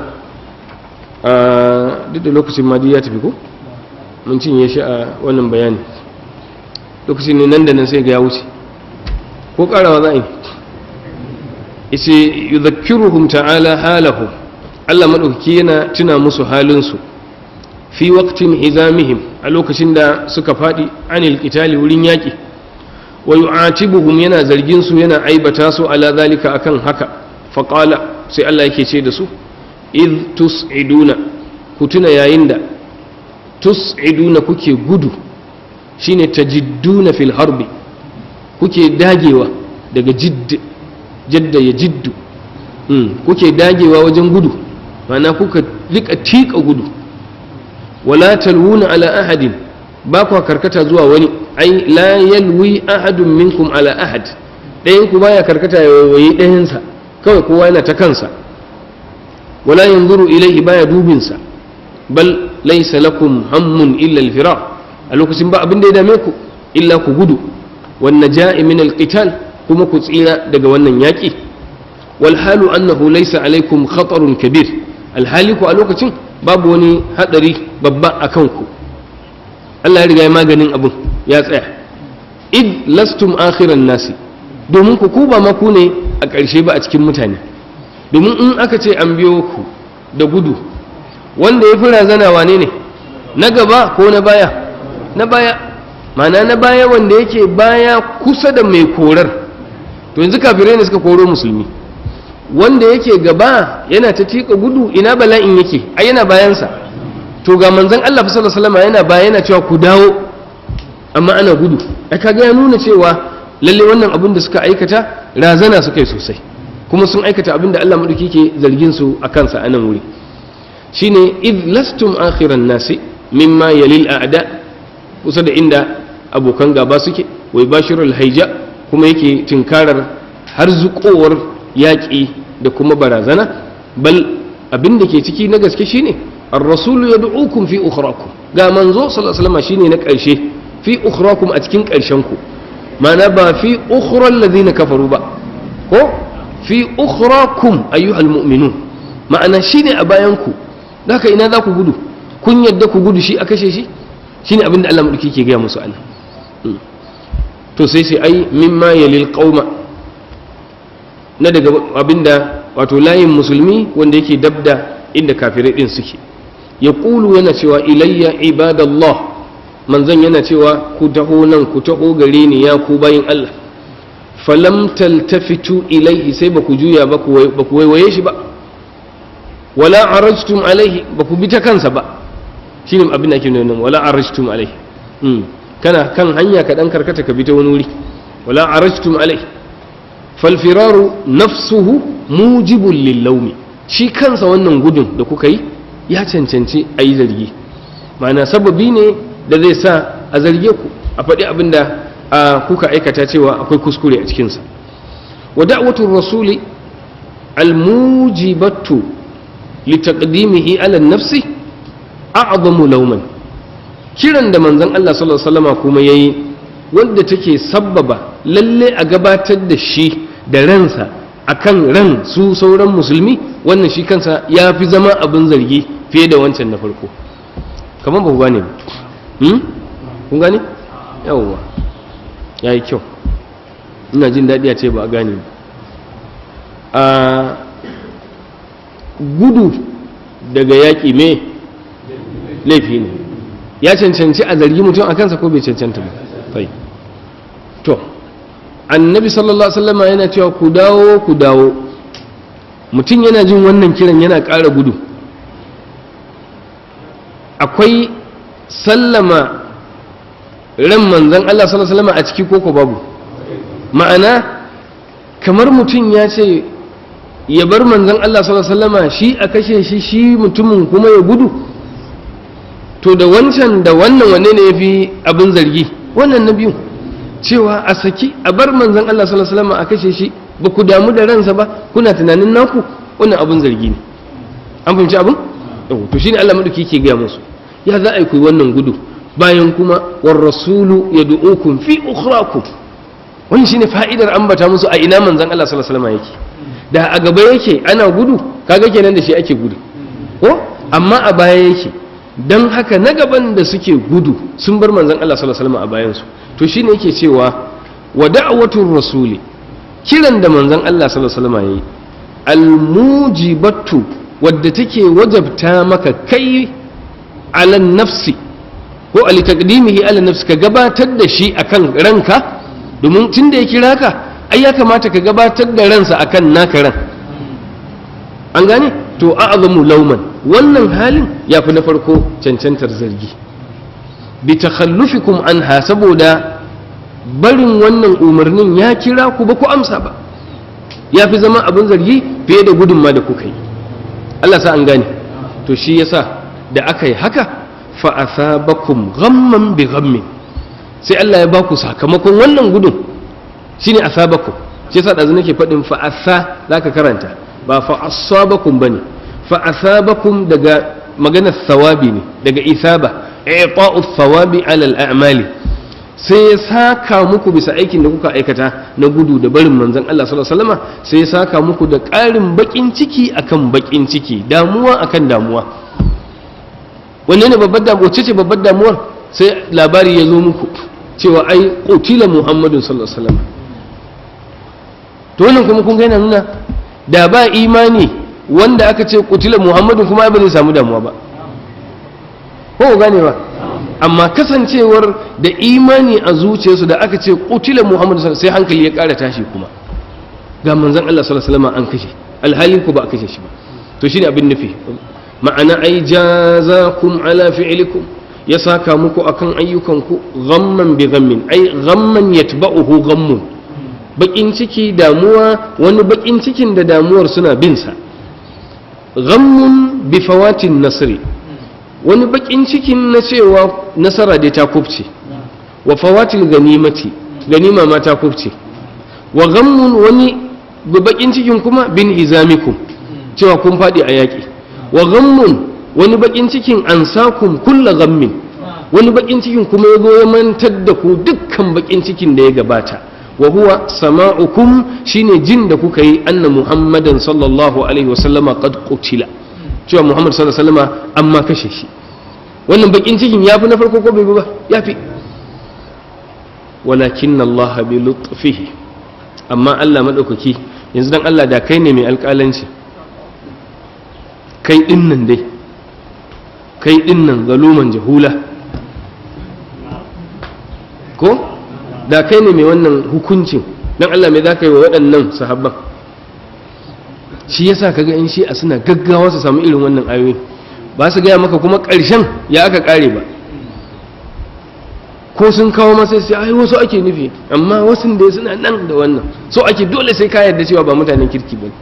duk da lokacin ma ya tafi ko mun cinye shi a wannan bayani, lokacin ne nan da nan sai ga ya wuce, ko karawa za a yi. Ise yudhakkiruhum ta'ala halahum, Allah madaukaki yana tuna musu halinsu fi waqtin hizamihim, a lokacin da suka fadi anil qitali, wurin yaki. Wa yu'atibuhum, yana zargin su yana aibata su ala zalika, akan haka. Fa qala, sai Allah yake ce da su, id tus'iduna, ku tuna yayin da tus'iduna kuke gudu, shine tajidduna fil harbi, kuke dagewa daga jidd jadda ya jiddu kuke dagewa wajen gudu ma'ana kuka rika tika gudu wala talwuna ala ahadin ba kwa karkata zuwa wani ai la yalwi ahadun minkum ala ahad ɗayan ku baya karkata ya wayi ɗayansa kawai kowa yana ta kansa wala yanzuru ilayhi baya dubinsa bal laysa lakum hammun illa al-firar a lokacin ba abin da ya dame ku illa ku gudu wan naja'i min al-qital kuma ku tsira daga wannan yaki wal halu annahu laysa alaykum khatarun kabir alhaliku a lokacin babu wani hadari babba akan ku Allah ya riga ya maganin abun ya tsaya id lastum akhiran nasi domin ku ku ba ma ku ne a ƙarshe ba a cikin mutane domin in aka ce an biyo ku da gudu wanda ya fi razana wane ne na gaba ko na baya na baya mana na baya wanda yake baya kusa da mai korar to yanzu kafirai ne suka koro musulmi wanda yake gaba yana ta tika gudu ina bala'in yake ai yana bayansa to ga manzon Allah sallallahu alaihi wasallam yana baya yana cewa ku dawo amma ana gudu ai kaga ya nuna cewa lalle wannan abin da suka aikata razana suka yi sosai kuma sun aikata abin da Allah madauki ke zargin su a kansa a nan wuri shine id lastum akhiran nasi mimma yalil a'da kusa da inda abokan gaba suke wai bashirul haija kuma yake tinkarar har zuƙowar yaƙi da kuma barazana bal abin da ke ciki na gaske shine ar-rasul yad'ukum fi ukhrakum ga manzo sallallahu alaihi wasallam shine na ƙarshe fi ukhrakum a cikin ƙarshen ku mana ba fi ukhra alladhina kafaru ba ko fi ukhrakum ayyuhal mu'minun ma'ana shine a bayan ku haka ina za ku gudu kun yadda ku gudu shi a kashe shi shine abin da Allah madauki ke gaya musu Allah to sai sai ai mimma yalil qauma na daga abinda wato layin musulmi wanda yake dabda inda kafirai din suke ya kulu yana cewa ilayya ibadallah manzon yana cewa ku taho nan ku taho gare ni ya ku bayin Allah falam taltafitu ilaihi sai ba ku juya ba ku waiwaye shi ba wala arajtum alaihi ba ku bi ta kansa ba shine abin da ake nuna wala arajtum alaihi kana kan hanya ka dan karkata ka bi ta wani wuri wala arajtum alaihi fal firaru nafsuhu mujibul lil lawmi shi kansa wannan gudun da kuka yi ya cancanci a yi zargi ma'ana sababi ne da zai sa a zarge ku a faɗi abin da kuka aikata cewa akwai kuskure a cikinsa wa da'watur rasuli almujibatu li taqdimihi ala nafsi a'zamu lawman kiran da manzon Allah sallallahu alaihi wasallam kuma yayi wanda take sabbaba lalle a gabatar da shi da ransa akan ran su sauran musulmi wannan shi kansa ya fi zama abin zargi fiye da wancan na farko kamar ba ku gane ba kun gane yawwa ya yi kyau ina jin daɗi a ce ba a gane ba a gudu daga yaƙi me laifi ne ya cancanci a zargi mutum a kansa ko bai cancanta ba fai to annabi sallallahu alaihi wasallam yana cewa ku dawo ku dawo mutum yana jin wannan kiran yana ƙara gudu akwai sallama ran manzan Allah sallallahu alaihi wasallam a ciki koko babu ma'ana kamar mutum ya ce ya bar manzan Allah sallallahu alaihi wasallam shi a kashe shi shi mutumin kuma ya gudu to da wancan da wannan wanne ne yafi abin zargi wannan na biyu cewa a saki a bar manzan Allah sallallahu alaihi wasallam a kashe shi ba ku damu da ransa ba kuna tunanin naku wannan abin zargi ne an fahimci abin to shine Allah madauki yake ga musu ya za a yi wannan gudu bayan kuma war rasulu yad'ukum fi ukhrakum wannan shine fa'idar ambata musu a ina manzon Allah sallallahu alaihi wasallam yake da a gaba yake ana gudu kaga kenan da shi ake gudu ko amma a baya yake dan haka na gaban da suke gudu sun bar manzon Allah sallallahu alaihi wasallam a bayan su to shine yake cewa wa da'watur rasuli kiran da manzon Allah sallallahu alaihi wasallam yayi almujibatu wadda take wajabta maka kai ala nafsi ko ali taqdimihi ala nafsi ka gabatar da shi akan ranka domin tunda ya kira ka ai ya kamata ka gabatar da ransa akan naka ran an gane to a'zamu lawman wannan halin yafi na farko cancantar zargi bi takhallufikum anha saboda barin wannan umarnin ya kira ku ba ku amsa ba ya fi zama abin zargi fiye da gudun ma da kuka yi. Allah sa an gane. To shi yasa da aka yi haka fa asabakum ghamman bi ghammin, sai Allah ya baku sakamakon wannan gudun shine asabakum. shi yasa dazu nake faɗin fa asa zaka karanta ba fa asabakum bane. fa asabakum daga maganar thawabi ne, daga isaba, i'ta'u thawabi ala al-a'mali, sai ya saka muku bisa aikin da kuka aikata na gudu da barin manzon Allah sallallahu alaihi wasallam, sai ya saka muku da ƙarin bakin ciki akan bakin ciki, damuwa akan damuwa. Wanne ne babbar damuwa? Ce ce babbar damuwar? Sai labari ya zo muku cewa ai qutila Muhammadun sallallahu alaihi wasallam. To wannan kuma kun ga yana nuna da ba imani wanda aka ce qutila Muhammadun kuma ba zai samu damuwa ba, ko gane ba? Amma kasancewar da imani a zuciyarsu da aka ce qutila Muhammadun sallallahu alaihi wasallam, sai hankali ya ƙara tashi kuma ga manzon Allah sallallahu alaihi wasallam an kashe, alhalin ku ba a kashe shi ba. To shine abin nufi, ma'ana ai jazakum ala fi'likum, ya saka muku akan ayyukanku ghamman bi ghammin, ai ghamman yatba'uhu ghammun, bakin ciki damuwa, wani bakin cikin da damuwar suna bin sa. Ghammun bi fawatin nasri, wani bakin cikin na cewa nasara dai ta kubce, wa fawatil ganimati, ganima ma ta kubce, wa ghammun wani bakin cikin kuma bin izamikum, cewa kun fadi a yaki, wa ghammun wani bakin cikin an sakum kulla ghammin, wani bakin cikin kuma ya zo ya mantar da ku dukkan bakin cikin da ya gabata. Wa huwa sama'ukum, shine jin da kuka yi anna Muhammadan sallallahu alaihi wasallama qad qutila, cewa Muhammad sallallahu alaihi wasallama amma kashe shi. Wannan bakin cikin yafi na farko ko bai ba? Yafi. Walakin Allah bi lutfihi, amma Allah madaukaki, yanzu dan Allah da kai ne mai alƙalanci, kai dinnan dai, kai dinnan zaluman jahula, ko da kai ne mai wannan hukuncin, dan Allah mai za ka yi wa waɗannan sahabban? Shi yasa kaga in shi a suna gaggawa su samu irin wannan ayoyi, ba su gaya maka kuma ƙarshen ya aka ƙare ba, ko sun kawo masa sai ai wasu ake nufi, amma wasu da suna nan da wannan, so ake dole sai ka yarda cewa ba mutanen kirki ba.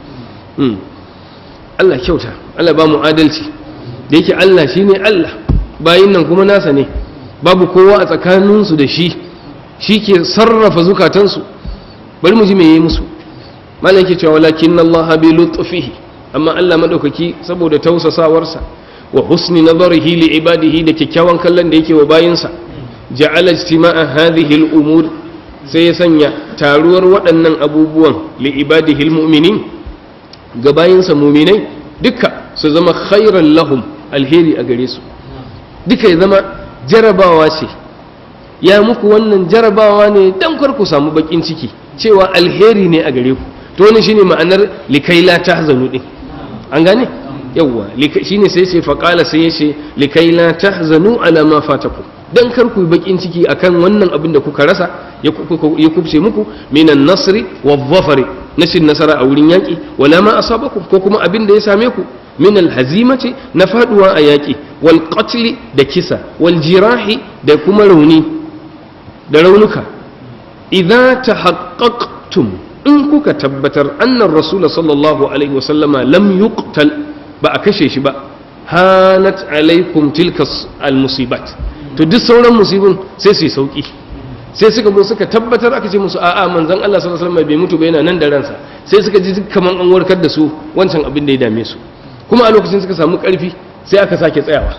Allah kyauta, Allah ba mu adalci, da yake Allah shine Allah, bayin nan kuma nasa ne, babu kowa a tsakaninsu da shi, shi ke sarrafa zukatansu. Bari mu ji me yi musu. Malam yake cewa walakin Allah bi lutfihi, amma Allah madaukaki saboda tausasawarsa wa husni nazarihi li ibadihi, da kyakkyawan kallon da yake wa bayinsa, ja'ala ijtima'a hadhihi al-umur, sai ya sanya taruwar waɗannan abubuwan li ibadihi al-mu'minin, ga bayinsa mu'minai duka su zama khairan lahum, alheri a gare su, duka ya zama jarabawa ce. Ya muku wannan jarabawa ne dan kar ku samu bakin ciki, cewa alheri ne a gare ku. To wannan shine ma'anar likai la tahzanu din, an gane? Yawwa, shine sai ce faqala, sai yace likai la tahzanu ala ma fatakum, dan kar ku bakin ciki akan wannan abin da kuka rasa ya kubce muku, minan nasri wa dhafari, nashin nasara a wurin yaki, wala ma asabakum, ko kuma abin da ya same ku min alhazimati, na faduwa a yaki, wal qatli, da kisa, wal jirahi, da kuma rauni da raunuka. Idza tahaqqaqtum, in kuka tabbatar annar rasul sallallahu alaihi wasallama lam yuqtal, ba a kashe shi ba, hanat alaikum tilka almusibat, to duk sauran musibin sai su yi sauki. Sai suka zo suka tabbatar, aka ce musu a'a manzon Allah sallallahu alaihi wasallam bai mutu ba, yana nan da ransa, sai suka ji kaman an warkar da su wancan abin da ya dame su, kuma a lokacin suka samu karfi, sai aka sake tsayawa.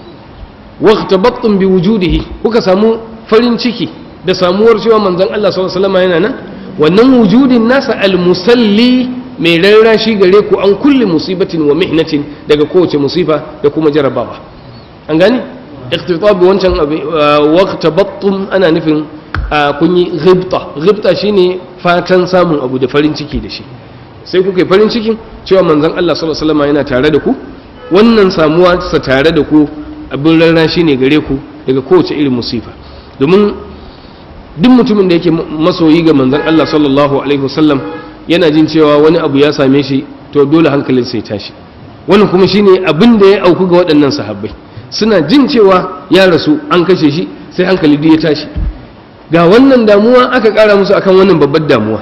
Waqtabattum bi wujudihi, kuka samu farin ciki da samuwar cewa manzon Allah sallallahu alaihi wasallam yana nan, wannan wujudin nasa almusalli, mai rarrashi gare ku an kulli musibatin wa mihnatin, daga kowace musifa da kuma jarabawa. An gane iqtitab wancan waqtabattum ana nufin kun yi ghibta. Ghibta shine fatan samun abu da farin ciki da shi, sai kuka yi farin cikin cewa manzon Allah sallallahu alaihi wasallam yana tare da ku, wannan samuwa sa tare da ku abin rarrashi ne gare ku daga kowace irin musifa. Domin duk mutumin da yake masoyi ga manzon Allah sallallahu alaihi wasallam yana jin cewa wani abu ya same shi, to dole hankalin sai tashi. Wannan kuma shine abin da ya auku ga waɗannan sahabbai, suna jin cewa ya rasu, an kashe shi, sai hankali duk ya tashi. Ga wannan damuwa aka ƙara musu akan wannan babbar damuwa,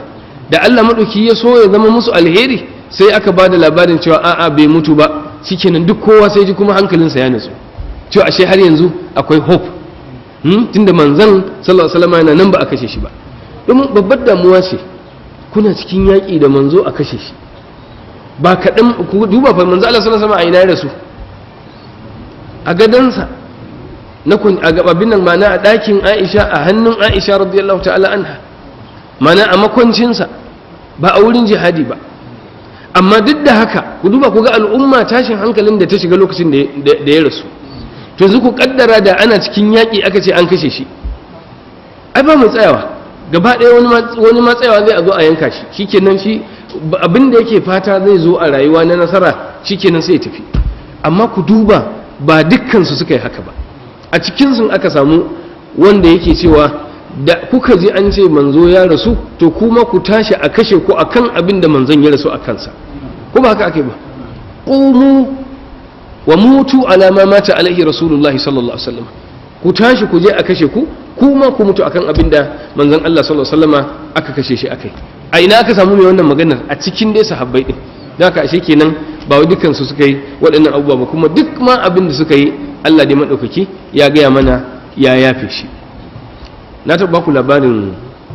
da Allah maɗauki ya so ya zama musu alheri sai aka ba da labarin cewa a'a bai mutu ba, shikenan duk kowa sai ji kuma hankalinsa ya nutsu cewa ashe har yanzu akwai hope, tunda manzon sallallahu alaihi wasallam yana nan ba a kashe shi ba. Domin babbar damuwa ce kuna cikin yaƙi da manzo a kashe shi, ba kaɗan ku duba fa manzo Allah sallallahu alaihi wasallam a ina ya rasu, a gadansa na kun a gababin nan, mana a ɗakin Aisha, a hannun Aisha radiyallahu ta'ala anha, mana a makwancinsa, ba a wurin jihadi ba. Amma duk da haka ku duba ku ga al'umma tashin hankalin da ta shiga lokacin da ya rasu. To yanzu ku kaddara da ana cikin yaƙi aka ce an kashe shi, ai ba mu tsayawa gaba ɗaya, wani ma tsayawa zai a zo a yanka shi, shikenan shi abin da yake fata zai zo a rayuwa na nasara shikenan sai ya tafi. Amma ku duba ba dukkansu suka yi haka ba, a cikinsu aka samu wanda yake cewa da kuka ji an ce manzo ya rasu to kuma ku tashi a kashe ku akan abin da manzon ya rasu a kansa, ko ba haka ake ba? Qumu wa mutu ala ma mata alaihi rasulullahi sallallahu alaihi wasallam, ku tashi ku je a kashe ku, kuma ku mutu akan abin da manzon Allah sallallahu alaihi wasallama aka kashe shi akai. A ina aka samu mai wannan maganar? A cikin dai sahabbai din. Da haka ashe kenan ba wai dukkan su suka yi waɗannan abubuwa ba, kuma duk ma abin da suka yi Allah dai madaukaki ya gaya mana ya yafe shi. Na taɓa ku labarin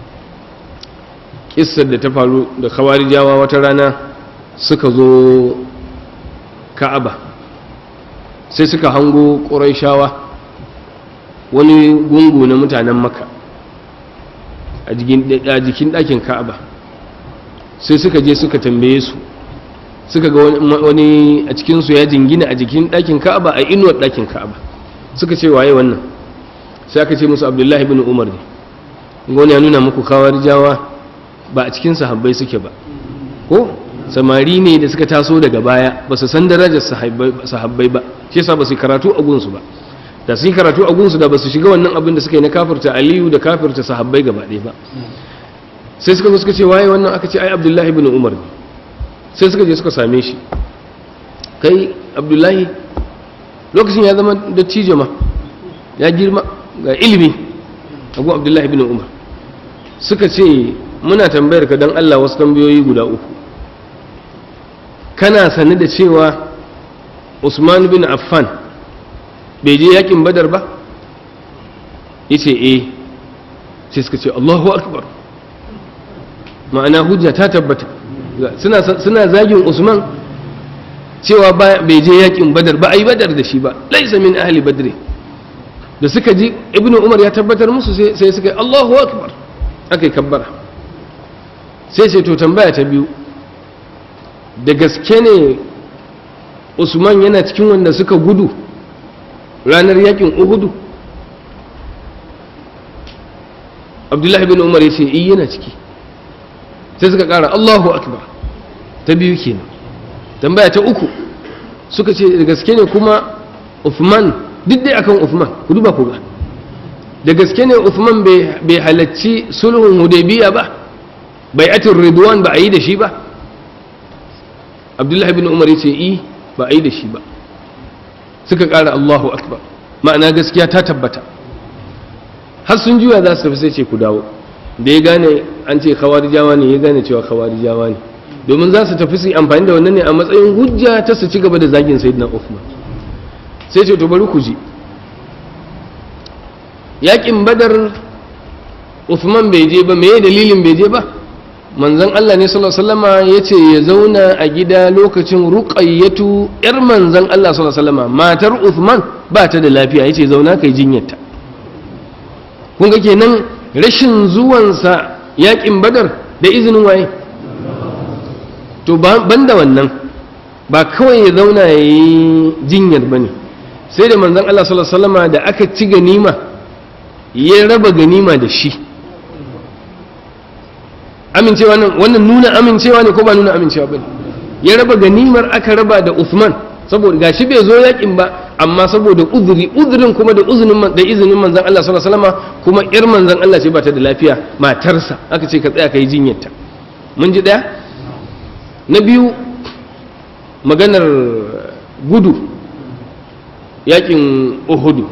kissar da ta faru da khawarijawa wata rana suka zo Ka'aba, sai suka hango Qurayshawa, wani gungu na mutanen Makka a jikin ɗakin Ka'aba, sai suka je suka tambaye su, suka ga wani a cikinsu ya jingina a jikin ɗakin Ka'aba, a inuwar ɗakin Ka'aba. Suka ce waye wannan? Sai aka ce musu Abdullahi bin Umar ne. Wani ya nuna muku khawarijawa ba a cikin sahabbai suke ba, ko samari ne da suka taso daga baya, ba su san darajar sahabbai ba, shi yasa ba su karatu a gunsu ba. Da su yi karatu a gunsu da ba su shiga wannan abin da suka yi na kafirta Aliyu da kafirta sahabbai gaba ɗaya ba. Sai suka zo suka ce waye wannan? Aka ce ai Abdullahi bin Umar ne. Sai suka je suka same shi, kai Abdullahi, lokacin ya zama dattijo ma, ya girma ga ilimi, abu Abdullahi bin Umar. Suka ce muna tambayar ka don Allah wasu tambayoyi guda uku. Kana sane da cewa Usman bin Affan bai je yakin Badar ba? Yace eh. Sai suka ce Allahu akbar, ma'ana hujja ta tabbata. Suna suna zagin Usman cewa bai je yakin Badar ba, ai Badar da shi ba, laisa min ahli Badr. Da suka ji Ibnu Umar ya tabbatar musu sai suka yi Allahu akbar, aka yi kabbara. Sai ce to tambaya ta biyu, da gaske ne Usman yana cikin wanda suka gudu ranar yakin Uhudu? Abdullahi bin Umar ya ce iya yana ciki. Sai suka kara Allahu akbar, ta biyu kenan. Tambaya ta uku suka ce da gaske ne kuma Uthman, duk dai akan Uthman, ku duba ku ga, da gaske ne Uthman bai halacci sulhun Hudaybiya ba, bai'atul Ridwan ba a yi da shi ba? Abdullahi bin Umar ya ce i ba a yi da shi ba. Suka ƙara Allahu akbar, ma'ana gaskiya ta tabbata. Har sun juya za su tafi sai ce ku dawo. Da ya gane an ce khawarijawa ne, ya gane cewa khawarijawa ne, domin za su tafi su yi amfani da wannan ne a matsayin hujja ta su ci gaba da zagin Sayyidina Uthman. Sai ce to bari ku ji, yaƙin Badar Uthman bai je ba, meye dalilin bai je ba? Manzon Allah ne sallallahu alaihi wasallama yace ya zauna a gida lokacin Ruqayyatu yar manzon Allah sallallahu alaihi wasallama, matar Uthman ba ta da lafiya, yace zauna kai jinyarta. Kun ga kenan rashin zuwansa yaƙin Badar da izinin waye? To banda wannan ba kawai ya zauna ya yi jinyar bane, sai da manzon Allah sallallahu alaihi wasallama da aka ci ganima ya raba ganima da shi. Amincewa nan, wannan nuna amincewa ne ko ba nuna amincewa bane? Ya raba ganimar, aka raba da Uthman, saboda gashi bai zo yakin ba, amma saboda uzuri, uzurin kuma da izinin da izinin manzon Allah sallallahu alaihi wasallama, kuma yar manzon Allah ce ba ta da lafiya, matarsa, aka ce ka tsaya kai jinyarta. Mun ji daya? Na biyu, maganar gudu yakin Uhudu.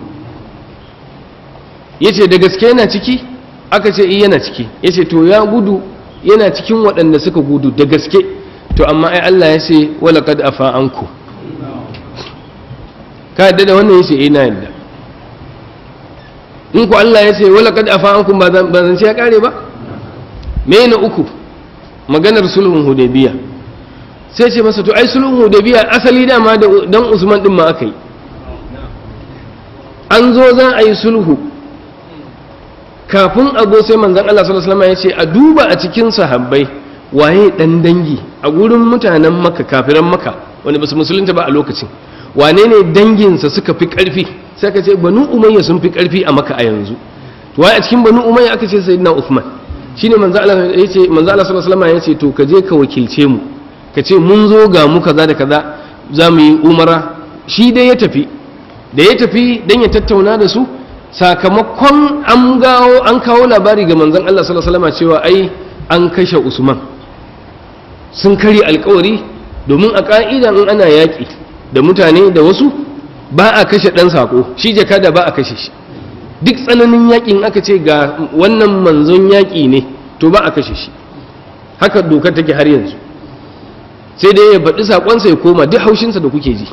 Yace da gaske yana ciki? Aka ce iya yana ciki. Yace to ya gudu yana cikin waɗanda suka gudu da gaske, to amma ai Allah ya ce wala qad afa anku, ka yadda da wannan? yace ina yadda. in ku Allah ya ce wala qad afa ankum ba zan ce ya kare ba. me na uku maganar sulhun hudaybiya, sai ce masa to ai sulhun hudaybiya asali dama dan Usman din ma aka yi, an zo za a yi sulhu kafin a zo sai manzon Allah sallallahu alaihi wasallam ya ce a duba a cikin sahabbai waye dan dangi a gurin mutanen Makka, kafiran Makka wanda basu musulunta ba a lokacin, wane ne danginsa suka fi karfi? sai ka ce banu umayya sun fi karfi a Makka a yanzu. to waye a cikin banu umayya aka ce sayyidina Uthman. shine manzo Allah ya ce manzo Allah sallallahu alaihi wasallam ya ce to ka je ka wakilce mu, ka ce mun zo ga mu kaza da kaza za mu yi umara. shi dai ya tafi, da ya tafi dan ya tattauna da su, sakamakon an gawo an kawo labari ga manzon Allah sallallahu alaihi wasallam cewa ai an kashe Usman, sun kare alkawari, domin a ka'ida in ana yaƙi da mutane da wasu ba a kashe ɗan sako, shi jakada ba a kashe shi. duk tsananin yaƙin aka ce ga wannan manzon yaƙi ne to ba a kashe shi, haka dokar take har yanzu. sai dai ya baɗi saƙonsa ya koma, duk haushinsa da kuke ji.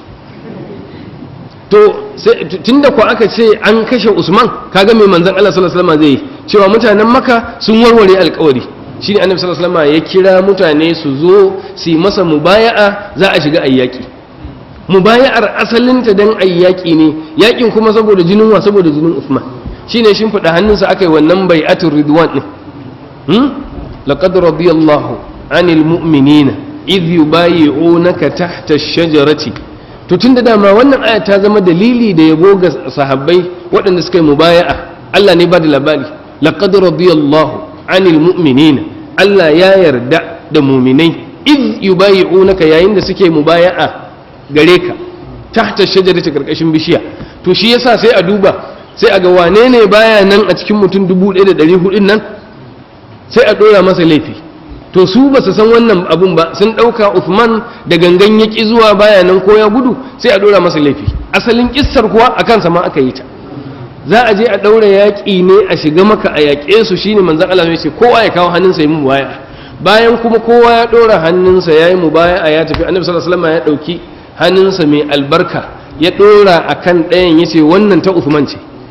to tun da ku aka ce an kashe Usman, kaga mai manzon Allah sallallahu alaihi wasallam zai yi cewa mutanen Makka sun warware alƙawari. shine annabi sallallahu alaihi wasallam ya kira mutane su zo su yi masa mubaya'a, za a shiga ayyaki. mubaya'ar asalinta dan ayyaki ne, yakin kuma saboda jinin wa saboda jinin Uthman. shine shin fada hannunsa akai wannan bai'atul ridwan din. hmm laqad radiyallahu 'anil mu'minina idh yubayyi'unaka tahta ash-shajarati. to tunda dama wannan aya ta zama dalili da yabo ga sahabbai waɗanda suka yi mubaya'a, Allah ne ba da labari, laqad radiyallahu 'anil mu'minina, Allah ya yarda da mu'minai, idh yubayyi'unaka yayin da suke mubaya'a gare ka tahta shajarati karkashin bishiya. to shi yasa sai a duba sai a ga wane ne baya nan a cikin mutum dubu ɗaya da ɗari hudu nan, sai a ɗora masa laifi. to su ba su san wannan abun ba, sun ɗauka Uthman da gangan ya ƙi zuwa baya nan ko ya gudu, sai a ɗora masa laifi. asalin kissar kuwa a kansa ma aka yi ta. za a je a ɗaura yaƙi ne a shiga Maka a yaƙe su, shine manzon Allah ya ce kowa ya kawo hannunsa ya mu baya. bayan kuma kowa ya ɗora hannunsa ya yi mu baya ya tafi, annabi sallallahu alaihi wasallam ya ɗauki hannunsa mai albarka ya ɗora a kan ɗayan ya ce wannan ta Uthman ce.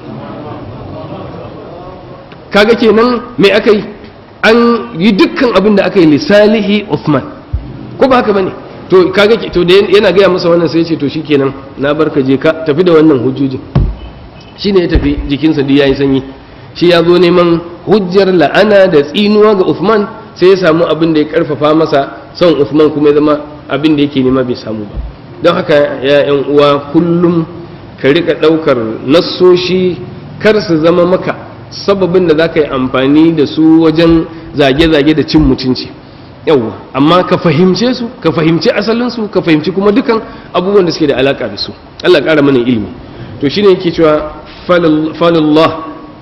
kaga kenan mai aka yi, an yi dukkan abin da aka yi lisalihi Uthman, ko ba haka bane? to kaga to da yana gaya masa wannan sai ya ce to shikenan na barka, je ka tafi da wannan hujjojin. shine ya tafi, jikinsa duk yayi sanyi. shi ya zo neman hujjar la'ana da tsinuwa ga Uthman, sai ya samu abin da ya karfafa masa son Uthman, kuma ya zama abin da yake nema bai samu ba. don haka ya yan uwa, kullum ka rika daukar nassoshi, kar su zama maka sababin da za ka yi amfani da su wajen zage-zage da cin mutunci. yawwa, amma ka fahimce su, ka fahimci asalinsu, ka fahimci kuma dukan abubuwan da suke da alaka da su. Allah ƙara mana ilimi. to shine yake cewa falallah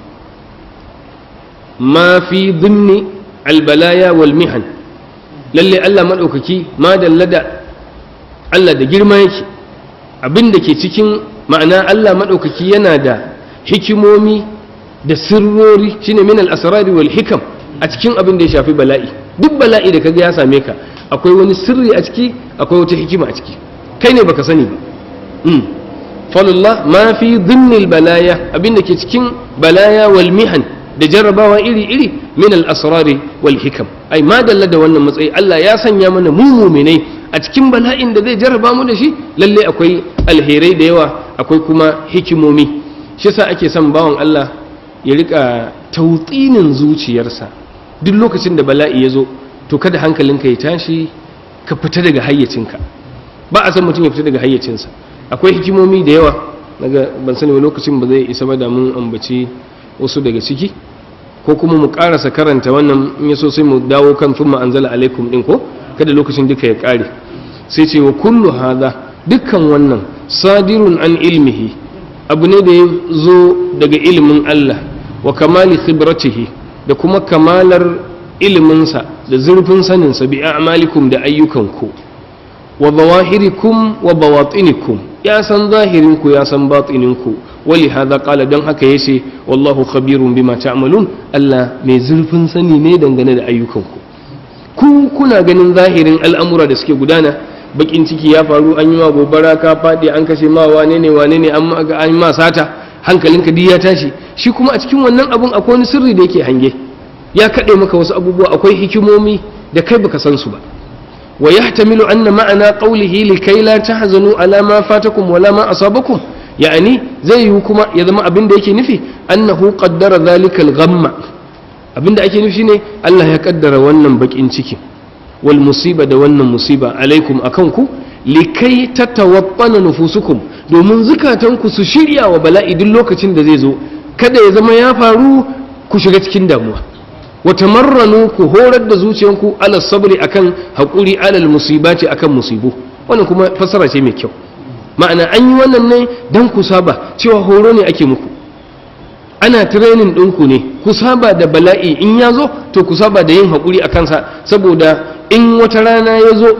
ma fi dhimni albalaya wal mihan, lalle Allah madaukaki ma dallada Allah da girma yake, abin da ke cikin ma'ana Allah madaukaki yana da hikimomi da sirrori, shine min al-asrari wal hikam, a cikin abin da ya shafi bala'i. duk bala'i da kaga ya same ka akwai wani sirri a ciki, akwai wata hikima a ciki, kai ne baka sani ba. falullah ma fi dhimmil balaya, abin da ke cikin balaya wal mihan, da jarrabawa iri-iri, min al-asrari wal hikam. ai ma dalla da wannan matsayi, Allah ya sanya mana mu mu'minai a cikin bala'in da zai jarraba mu da shi, lalle akwai alherai da yawa, akwai kuma hikimomi. shi yasa ake son bawan Allah ya rika tautsinin zuciyarsa duk lokacin da bala'i ya zo, to kada hankalinka ya tashi ka fita daga hayyacinka. ba a san mutum ya fita daga hayyacinsa. akwai hikimomi da yawa, daga ban sani ba lokacin ba zai isa ba da mun ambaci wasu daga ciki, ko kuma mu karasa karanta wannan in yaso sai mu dawo kan thumma anzala alaikum din, ko kada lokacin duka ya kare. sai ce wa kullu hadha, dukkan wannan sadirun an ilmihi, abu ne da ya zo daga ilimin Allah, wa kamali khibratihi, da kuma kamalar iliminsa da zurfin saninsa, bi a'malikum, da ayyukanku, wa zawahirikum wa bawatinikum, ya san zahirinku ya san batininku. wali hadha qala, don haka yace wallahu khabirun bima ta'malun, Allah mai zurfin sani ne dangane da ayyukanku. ku kuna ganin zahirin al'amura da suke gudana, bakin ciki ya faru, an yi ma gobara, ka faɗi, an kashe ma wane ne wane ne, an ma sata, hankalinka duk ya tashi. Shi kuma a cikin wannan abun akwai wani sirri da yake hange, ya kaɗe maka wasu abubuwa, akwai hikimomi da kai baka san su ba. wa yahtamilu anna ma'ana qawlihi likay la tahzanu ala ma fatakum wala ma asabakum, yani zai yi kuma ya zama abin da yake nufi annahu qaddara dhalika al-ghamma, abin da ake nufi ne Allah ya kaddara wannan bakin ciki wal musiba da wannan musiba alaikum akan ku likai tatawaffana nufusukum, domin zukatanku su shirya wa bala'i duk lokacin da zai zo, kada ya zama ya faru ku shiga cikin damuwa. wa tamarranu, ku horar da zuciyanku ala sabri akan haƙuri, alal musibati akan musibu. Wannan kuma fassara ce mai kyau, ma'ana an yi wannan ne dan ku saba cewa horo ne ake muku, ana training ɗinku ne, ku saba da bala'i in ya zo to ku saba da yin haƙuri a kansa, saboda in wata rana ya zo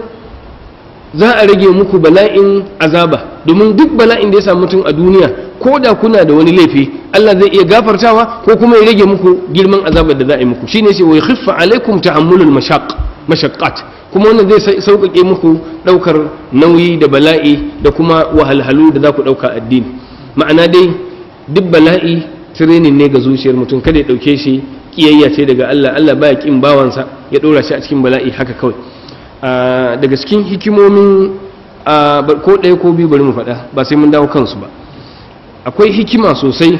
za a rage muku bala'in azaba. Domin duk bala'in da ya samu mutum a duniya, ko da kuna da wani laifi, Allah zai iya gafartawa ko kuma ya rage muku girman azabar da za a yi muku. Shine sai wa yakhiffa alaikum ta'ammulul mashaq mashaqqat, kuma wannan zai sauƙaƙe muku ɗaukar nauyi da bala'i da kuma wahalhalu da za ku ɗauka addini. Ma'ana dai duk bala'i training ne ga zuciyar mutum, kada ya ɗauke shi kiyayya ce daga Allah. Allah baya kin bawansa ya ɗora shi a cikin bala'i haka kawai. Daga cikin hikimomin ko ɗaya ko biyu bari mu faɗa, ba sai mun dawo kansu ba. Akwai hikima sosai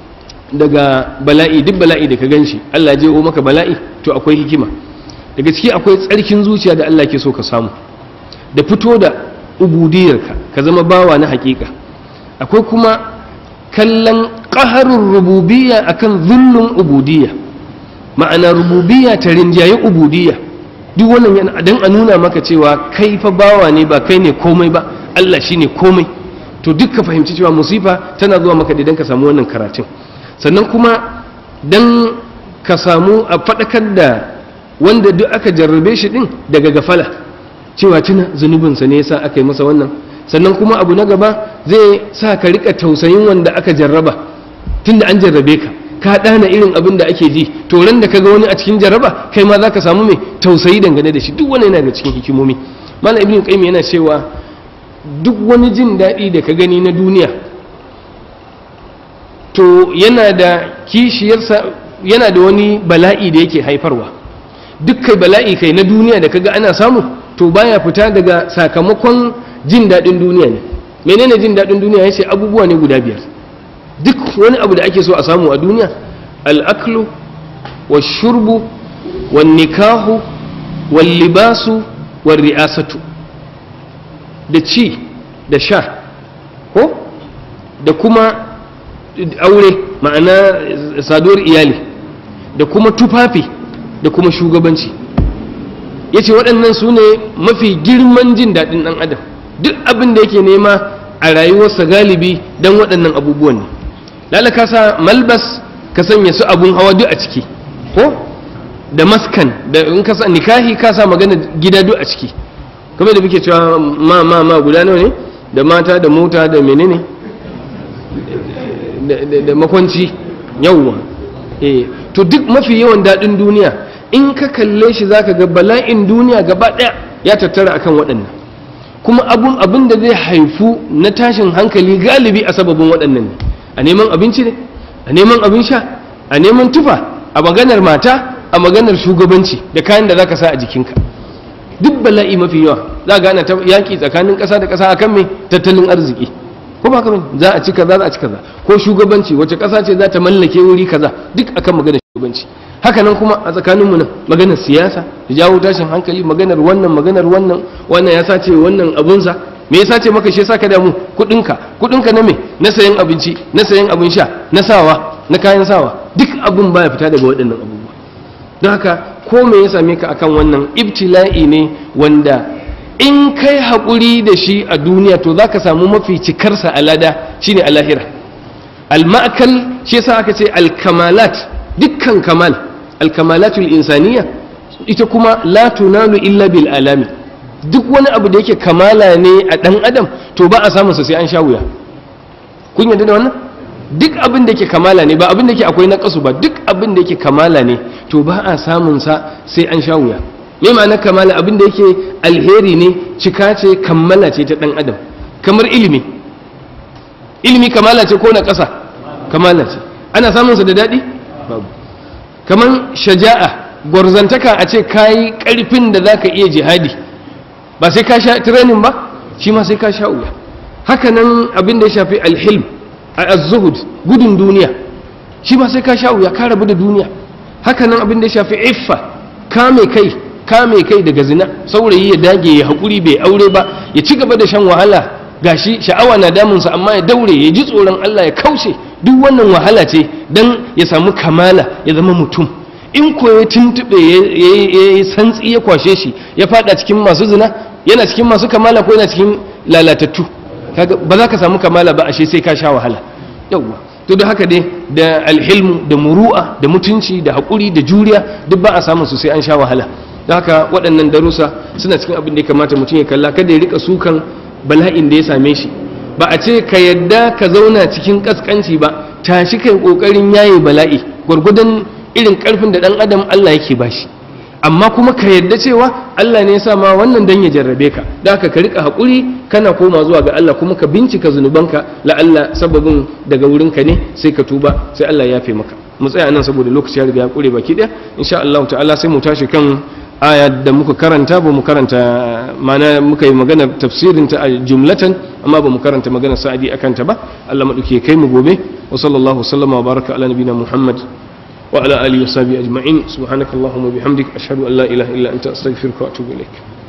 daga bala'i, duk bala'i da ka gan shi Allah je o maka bala'i, to akwai hikima. Daga ciki akwai tsarkin zuciya da Allah ke so ka samu, da fito da ubudiyarka ka zama bawa na hakika. Akwai kuma kallon ƙaharun rububiyya akan zullun ubudiyya, ma'ana rububiyya ta rinjaye ubudiyya. Duk wannan yana dan a nuna maka cewa kai fa bawa ne, ba kai ne komai ba, Allah shine komai. To duk ka fahimci cewa musifa tana zuwa maka idan ka samu wannan karatun. Sannan kuma dan ka samu a faɗakar da wanda duk aka jarrabe shi din daga gafala, cewa tuna zunubinsa ne yasa aka yi masa wannan. Sannan kuma abu na gaba zai sa ka rika tausayin wanda aka jarraba, tunda an jarrabe ka ka dana irin abin da ake ji, to ran da kaga wani a cikin jarraba kai ma zaka samu mai tausayi dangane da shi. Duk wani yana da cikin hikimomi. Malam Ibn Qayyim yana cewa duk wani jin daɗi da ka gani na duniya to yana da kishiyarsa, yana da wani bala'i da yake haifarwa. Dukkan bala'i kai na duniya da kaga ana samu to baya fita daga sakamakon jin daɗin duniya ne. Menene jin daɗin duniya? Yace abubuwa ne guda biyar. Duk wani abu da ake so a samu a duniya, al'aklu washurbu wan nikahu wal libasu war ri'asatu, da ci da sha ko da kuma aure, ma'ana saduwar iyali, da kuma tufafi da kuma shugabanci. Yace waɗannan su ne mafi girman jin daɗin ɗan adam. Duk abin da yake nema a rayuwarsa galibi don waɗannan abubuwan ne. Lala ka sa malbas, ka sanya su abun hawa duk a ciki ko da maskan, da in ka sa nikahi ka sa magana gida duk a ciki. Kamar da muke cewa ma ma ma guda nawa ne, da mata da mota da menene da makwanci yawwa. Eh to duk mafi yawan daɗin duniya in ka kalle shi zaka ga bala'in duniya gaba ɗaya ya tattara akan waɗannan, kuma abun abin da zai haifu na tashin hankali galibi a sababin waɗannan ne. A neman abinci ne, a neman abin sha, a neman tufa, a maganar mata, a maganar shugabanci da kayan da zaka sa a jikinka. Duk bala'i mafi yawa za ga ana yaƙi tsakanin ƙasa da ƙasa akan mai tattalin arziki, ko ba kamar za a ci kaza za a ci kaza, ko shugabanci wace ƙasa ce za ta mallake wuri kaza, duk akan maganar shugabanci. Haka nan kuma a tsakaninmu nan maganar siyasa da jawo tashin hankali, maganar wannan maganar wannan, wannan ya sace wannan abunsa, me ya sace maka shi yasa ka damu? Kudinka, kudinka na me? Na sayan abinci, na sayan abin sha, na sawa, na kayan sawa, duk abun baya fita daga waɗannan abubuwa. Don haka ko me ya same ka akan wannan ibtila'i ne wanda in kai haƙuri da shi a duniya to za ka samu mafi cikarsa a lada, shine a lahira. Al-ma'kal shi yasa aka ce al-kamalat, dukkan kamal, al-kamalatul insaniya ita kuma la tunalu illa bil alami. Duk wani abu da yake kamala ne a ɗan adam to ba a samunsa sai an sha wuya. Kun yarda da wannan? Duk abin da yake kamala ne, ba abin da yake akwai na kasu ba, duk abin da yake kamala ne to ba a samunsa sai an sha wuya. me ma'ana kamala? abin da yake alheri ne, cika ce, kammala ce ta dan adam. Kamar ilimi, ilimi kamala ce ko na ƙasa? Kamala ce. Ana samun sa da daɗi? Babu. Kamar shaja'a, gwarzantaka, a ce kayi ƙarfin da zaka iya jihadi, ba sai ka sha training ba, shi ma sai ka sha wuya. Haka nan abin da ya shafi alhilm, az-zuhud, gudun duniya, shi ma sai ka sha wuya, ka rabu da duniya. Haka nan abin da ya shafi iffa, kame kai, kame kai daga zina. Saurayi ya dage ya haƙuri bai aure ba, ya ci gaba da shan wahala, gashi sha'awa na damunsa amma ya daure, ya ji tsoron Allah, ya kauce. Duk wannan wahala ce dan ya samu kamala, ya zama mutum. In ko ya tuntube ya yi santsi ya kwashe shi, ya fada cikin masu zina, yana cikin masu kamala ko yana cikin lalatattu? Kaga ba za ka samu kamala ba, ashe sai ka sha wahala. Yawwa, to da haka dai da alhilmu da muru'a da mutunci da haƙuri da juriya duk ba a samun su sai an sha wahala. Da haka waɗannan darussa suna cikin abin da ya kamata mutum ya kalla, kada ya rika sukan bala'in da ya same shi. Ba a ce ka yadda ka zauna cikin kaskanci ba, tashi kai kokarin yaye bala'i gwargwadon irin karfin da dan adam Allah yake bashi. Amma kuma ka yadda cewa Allah ne ya sa ma wannan dan ya jarrabe ka. Da haka ka rika hakuri, kana koma zuwa ga Allah, kuma ka bincika zunubanka, la Allah sababin daga wurinka ne, sai ka tuba, sai Allah ya yafe maka. Mu tsaya nan saboda lokaci ya riga ya kure baki daya. Insha Allah ta'ala sai mu tashi kan aya da muka karanta, ba mu karanta mana muka yi magana tafsirin ta jumlatan, amma ba mu karanta magana sa'adi akan ta ba. Allah maduke kai mu gobe. Wa sallallahu sallama wa baraka ala nabina Muhammad wa ala alihi wa sahbihi ajma'in. Subhanakallahumma bihamdik ashhadu an la ilaha illa anta astaghfiruka wa atubu ilaik.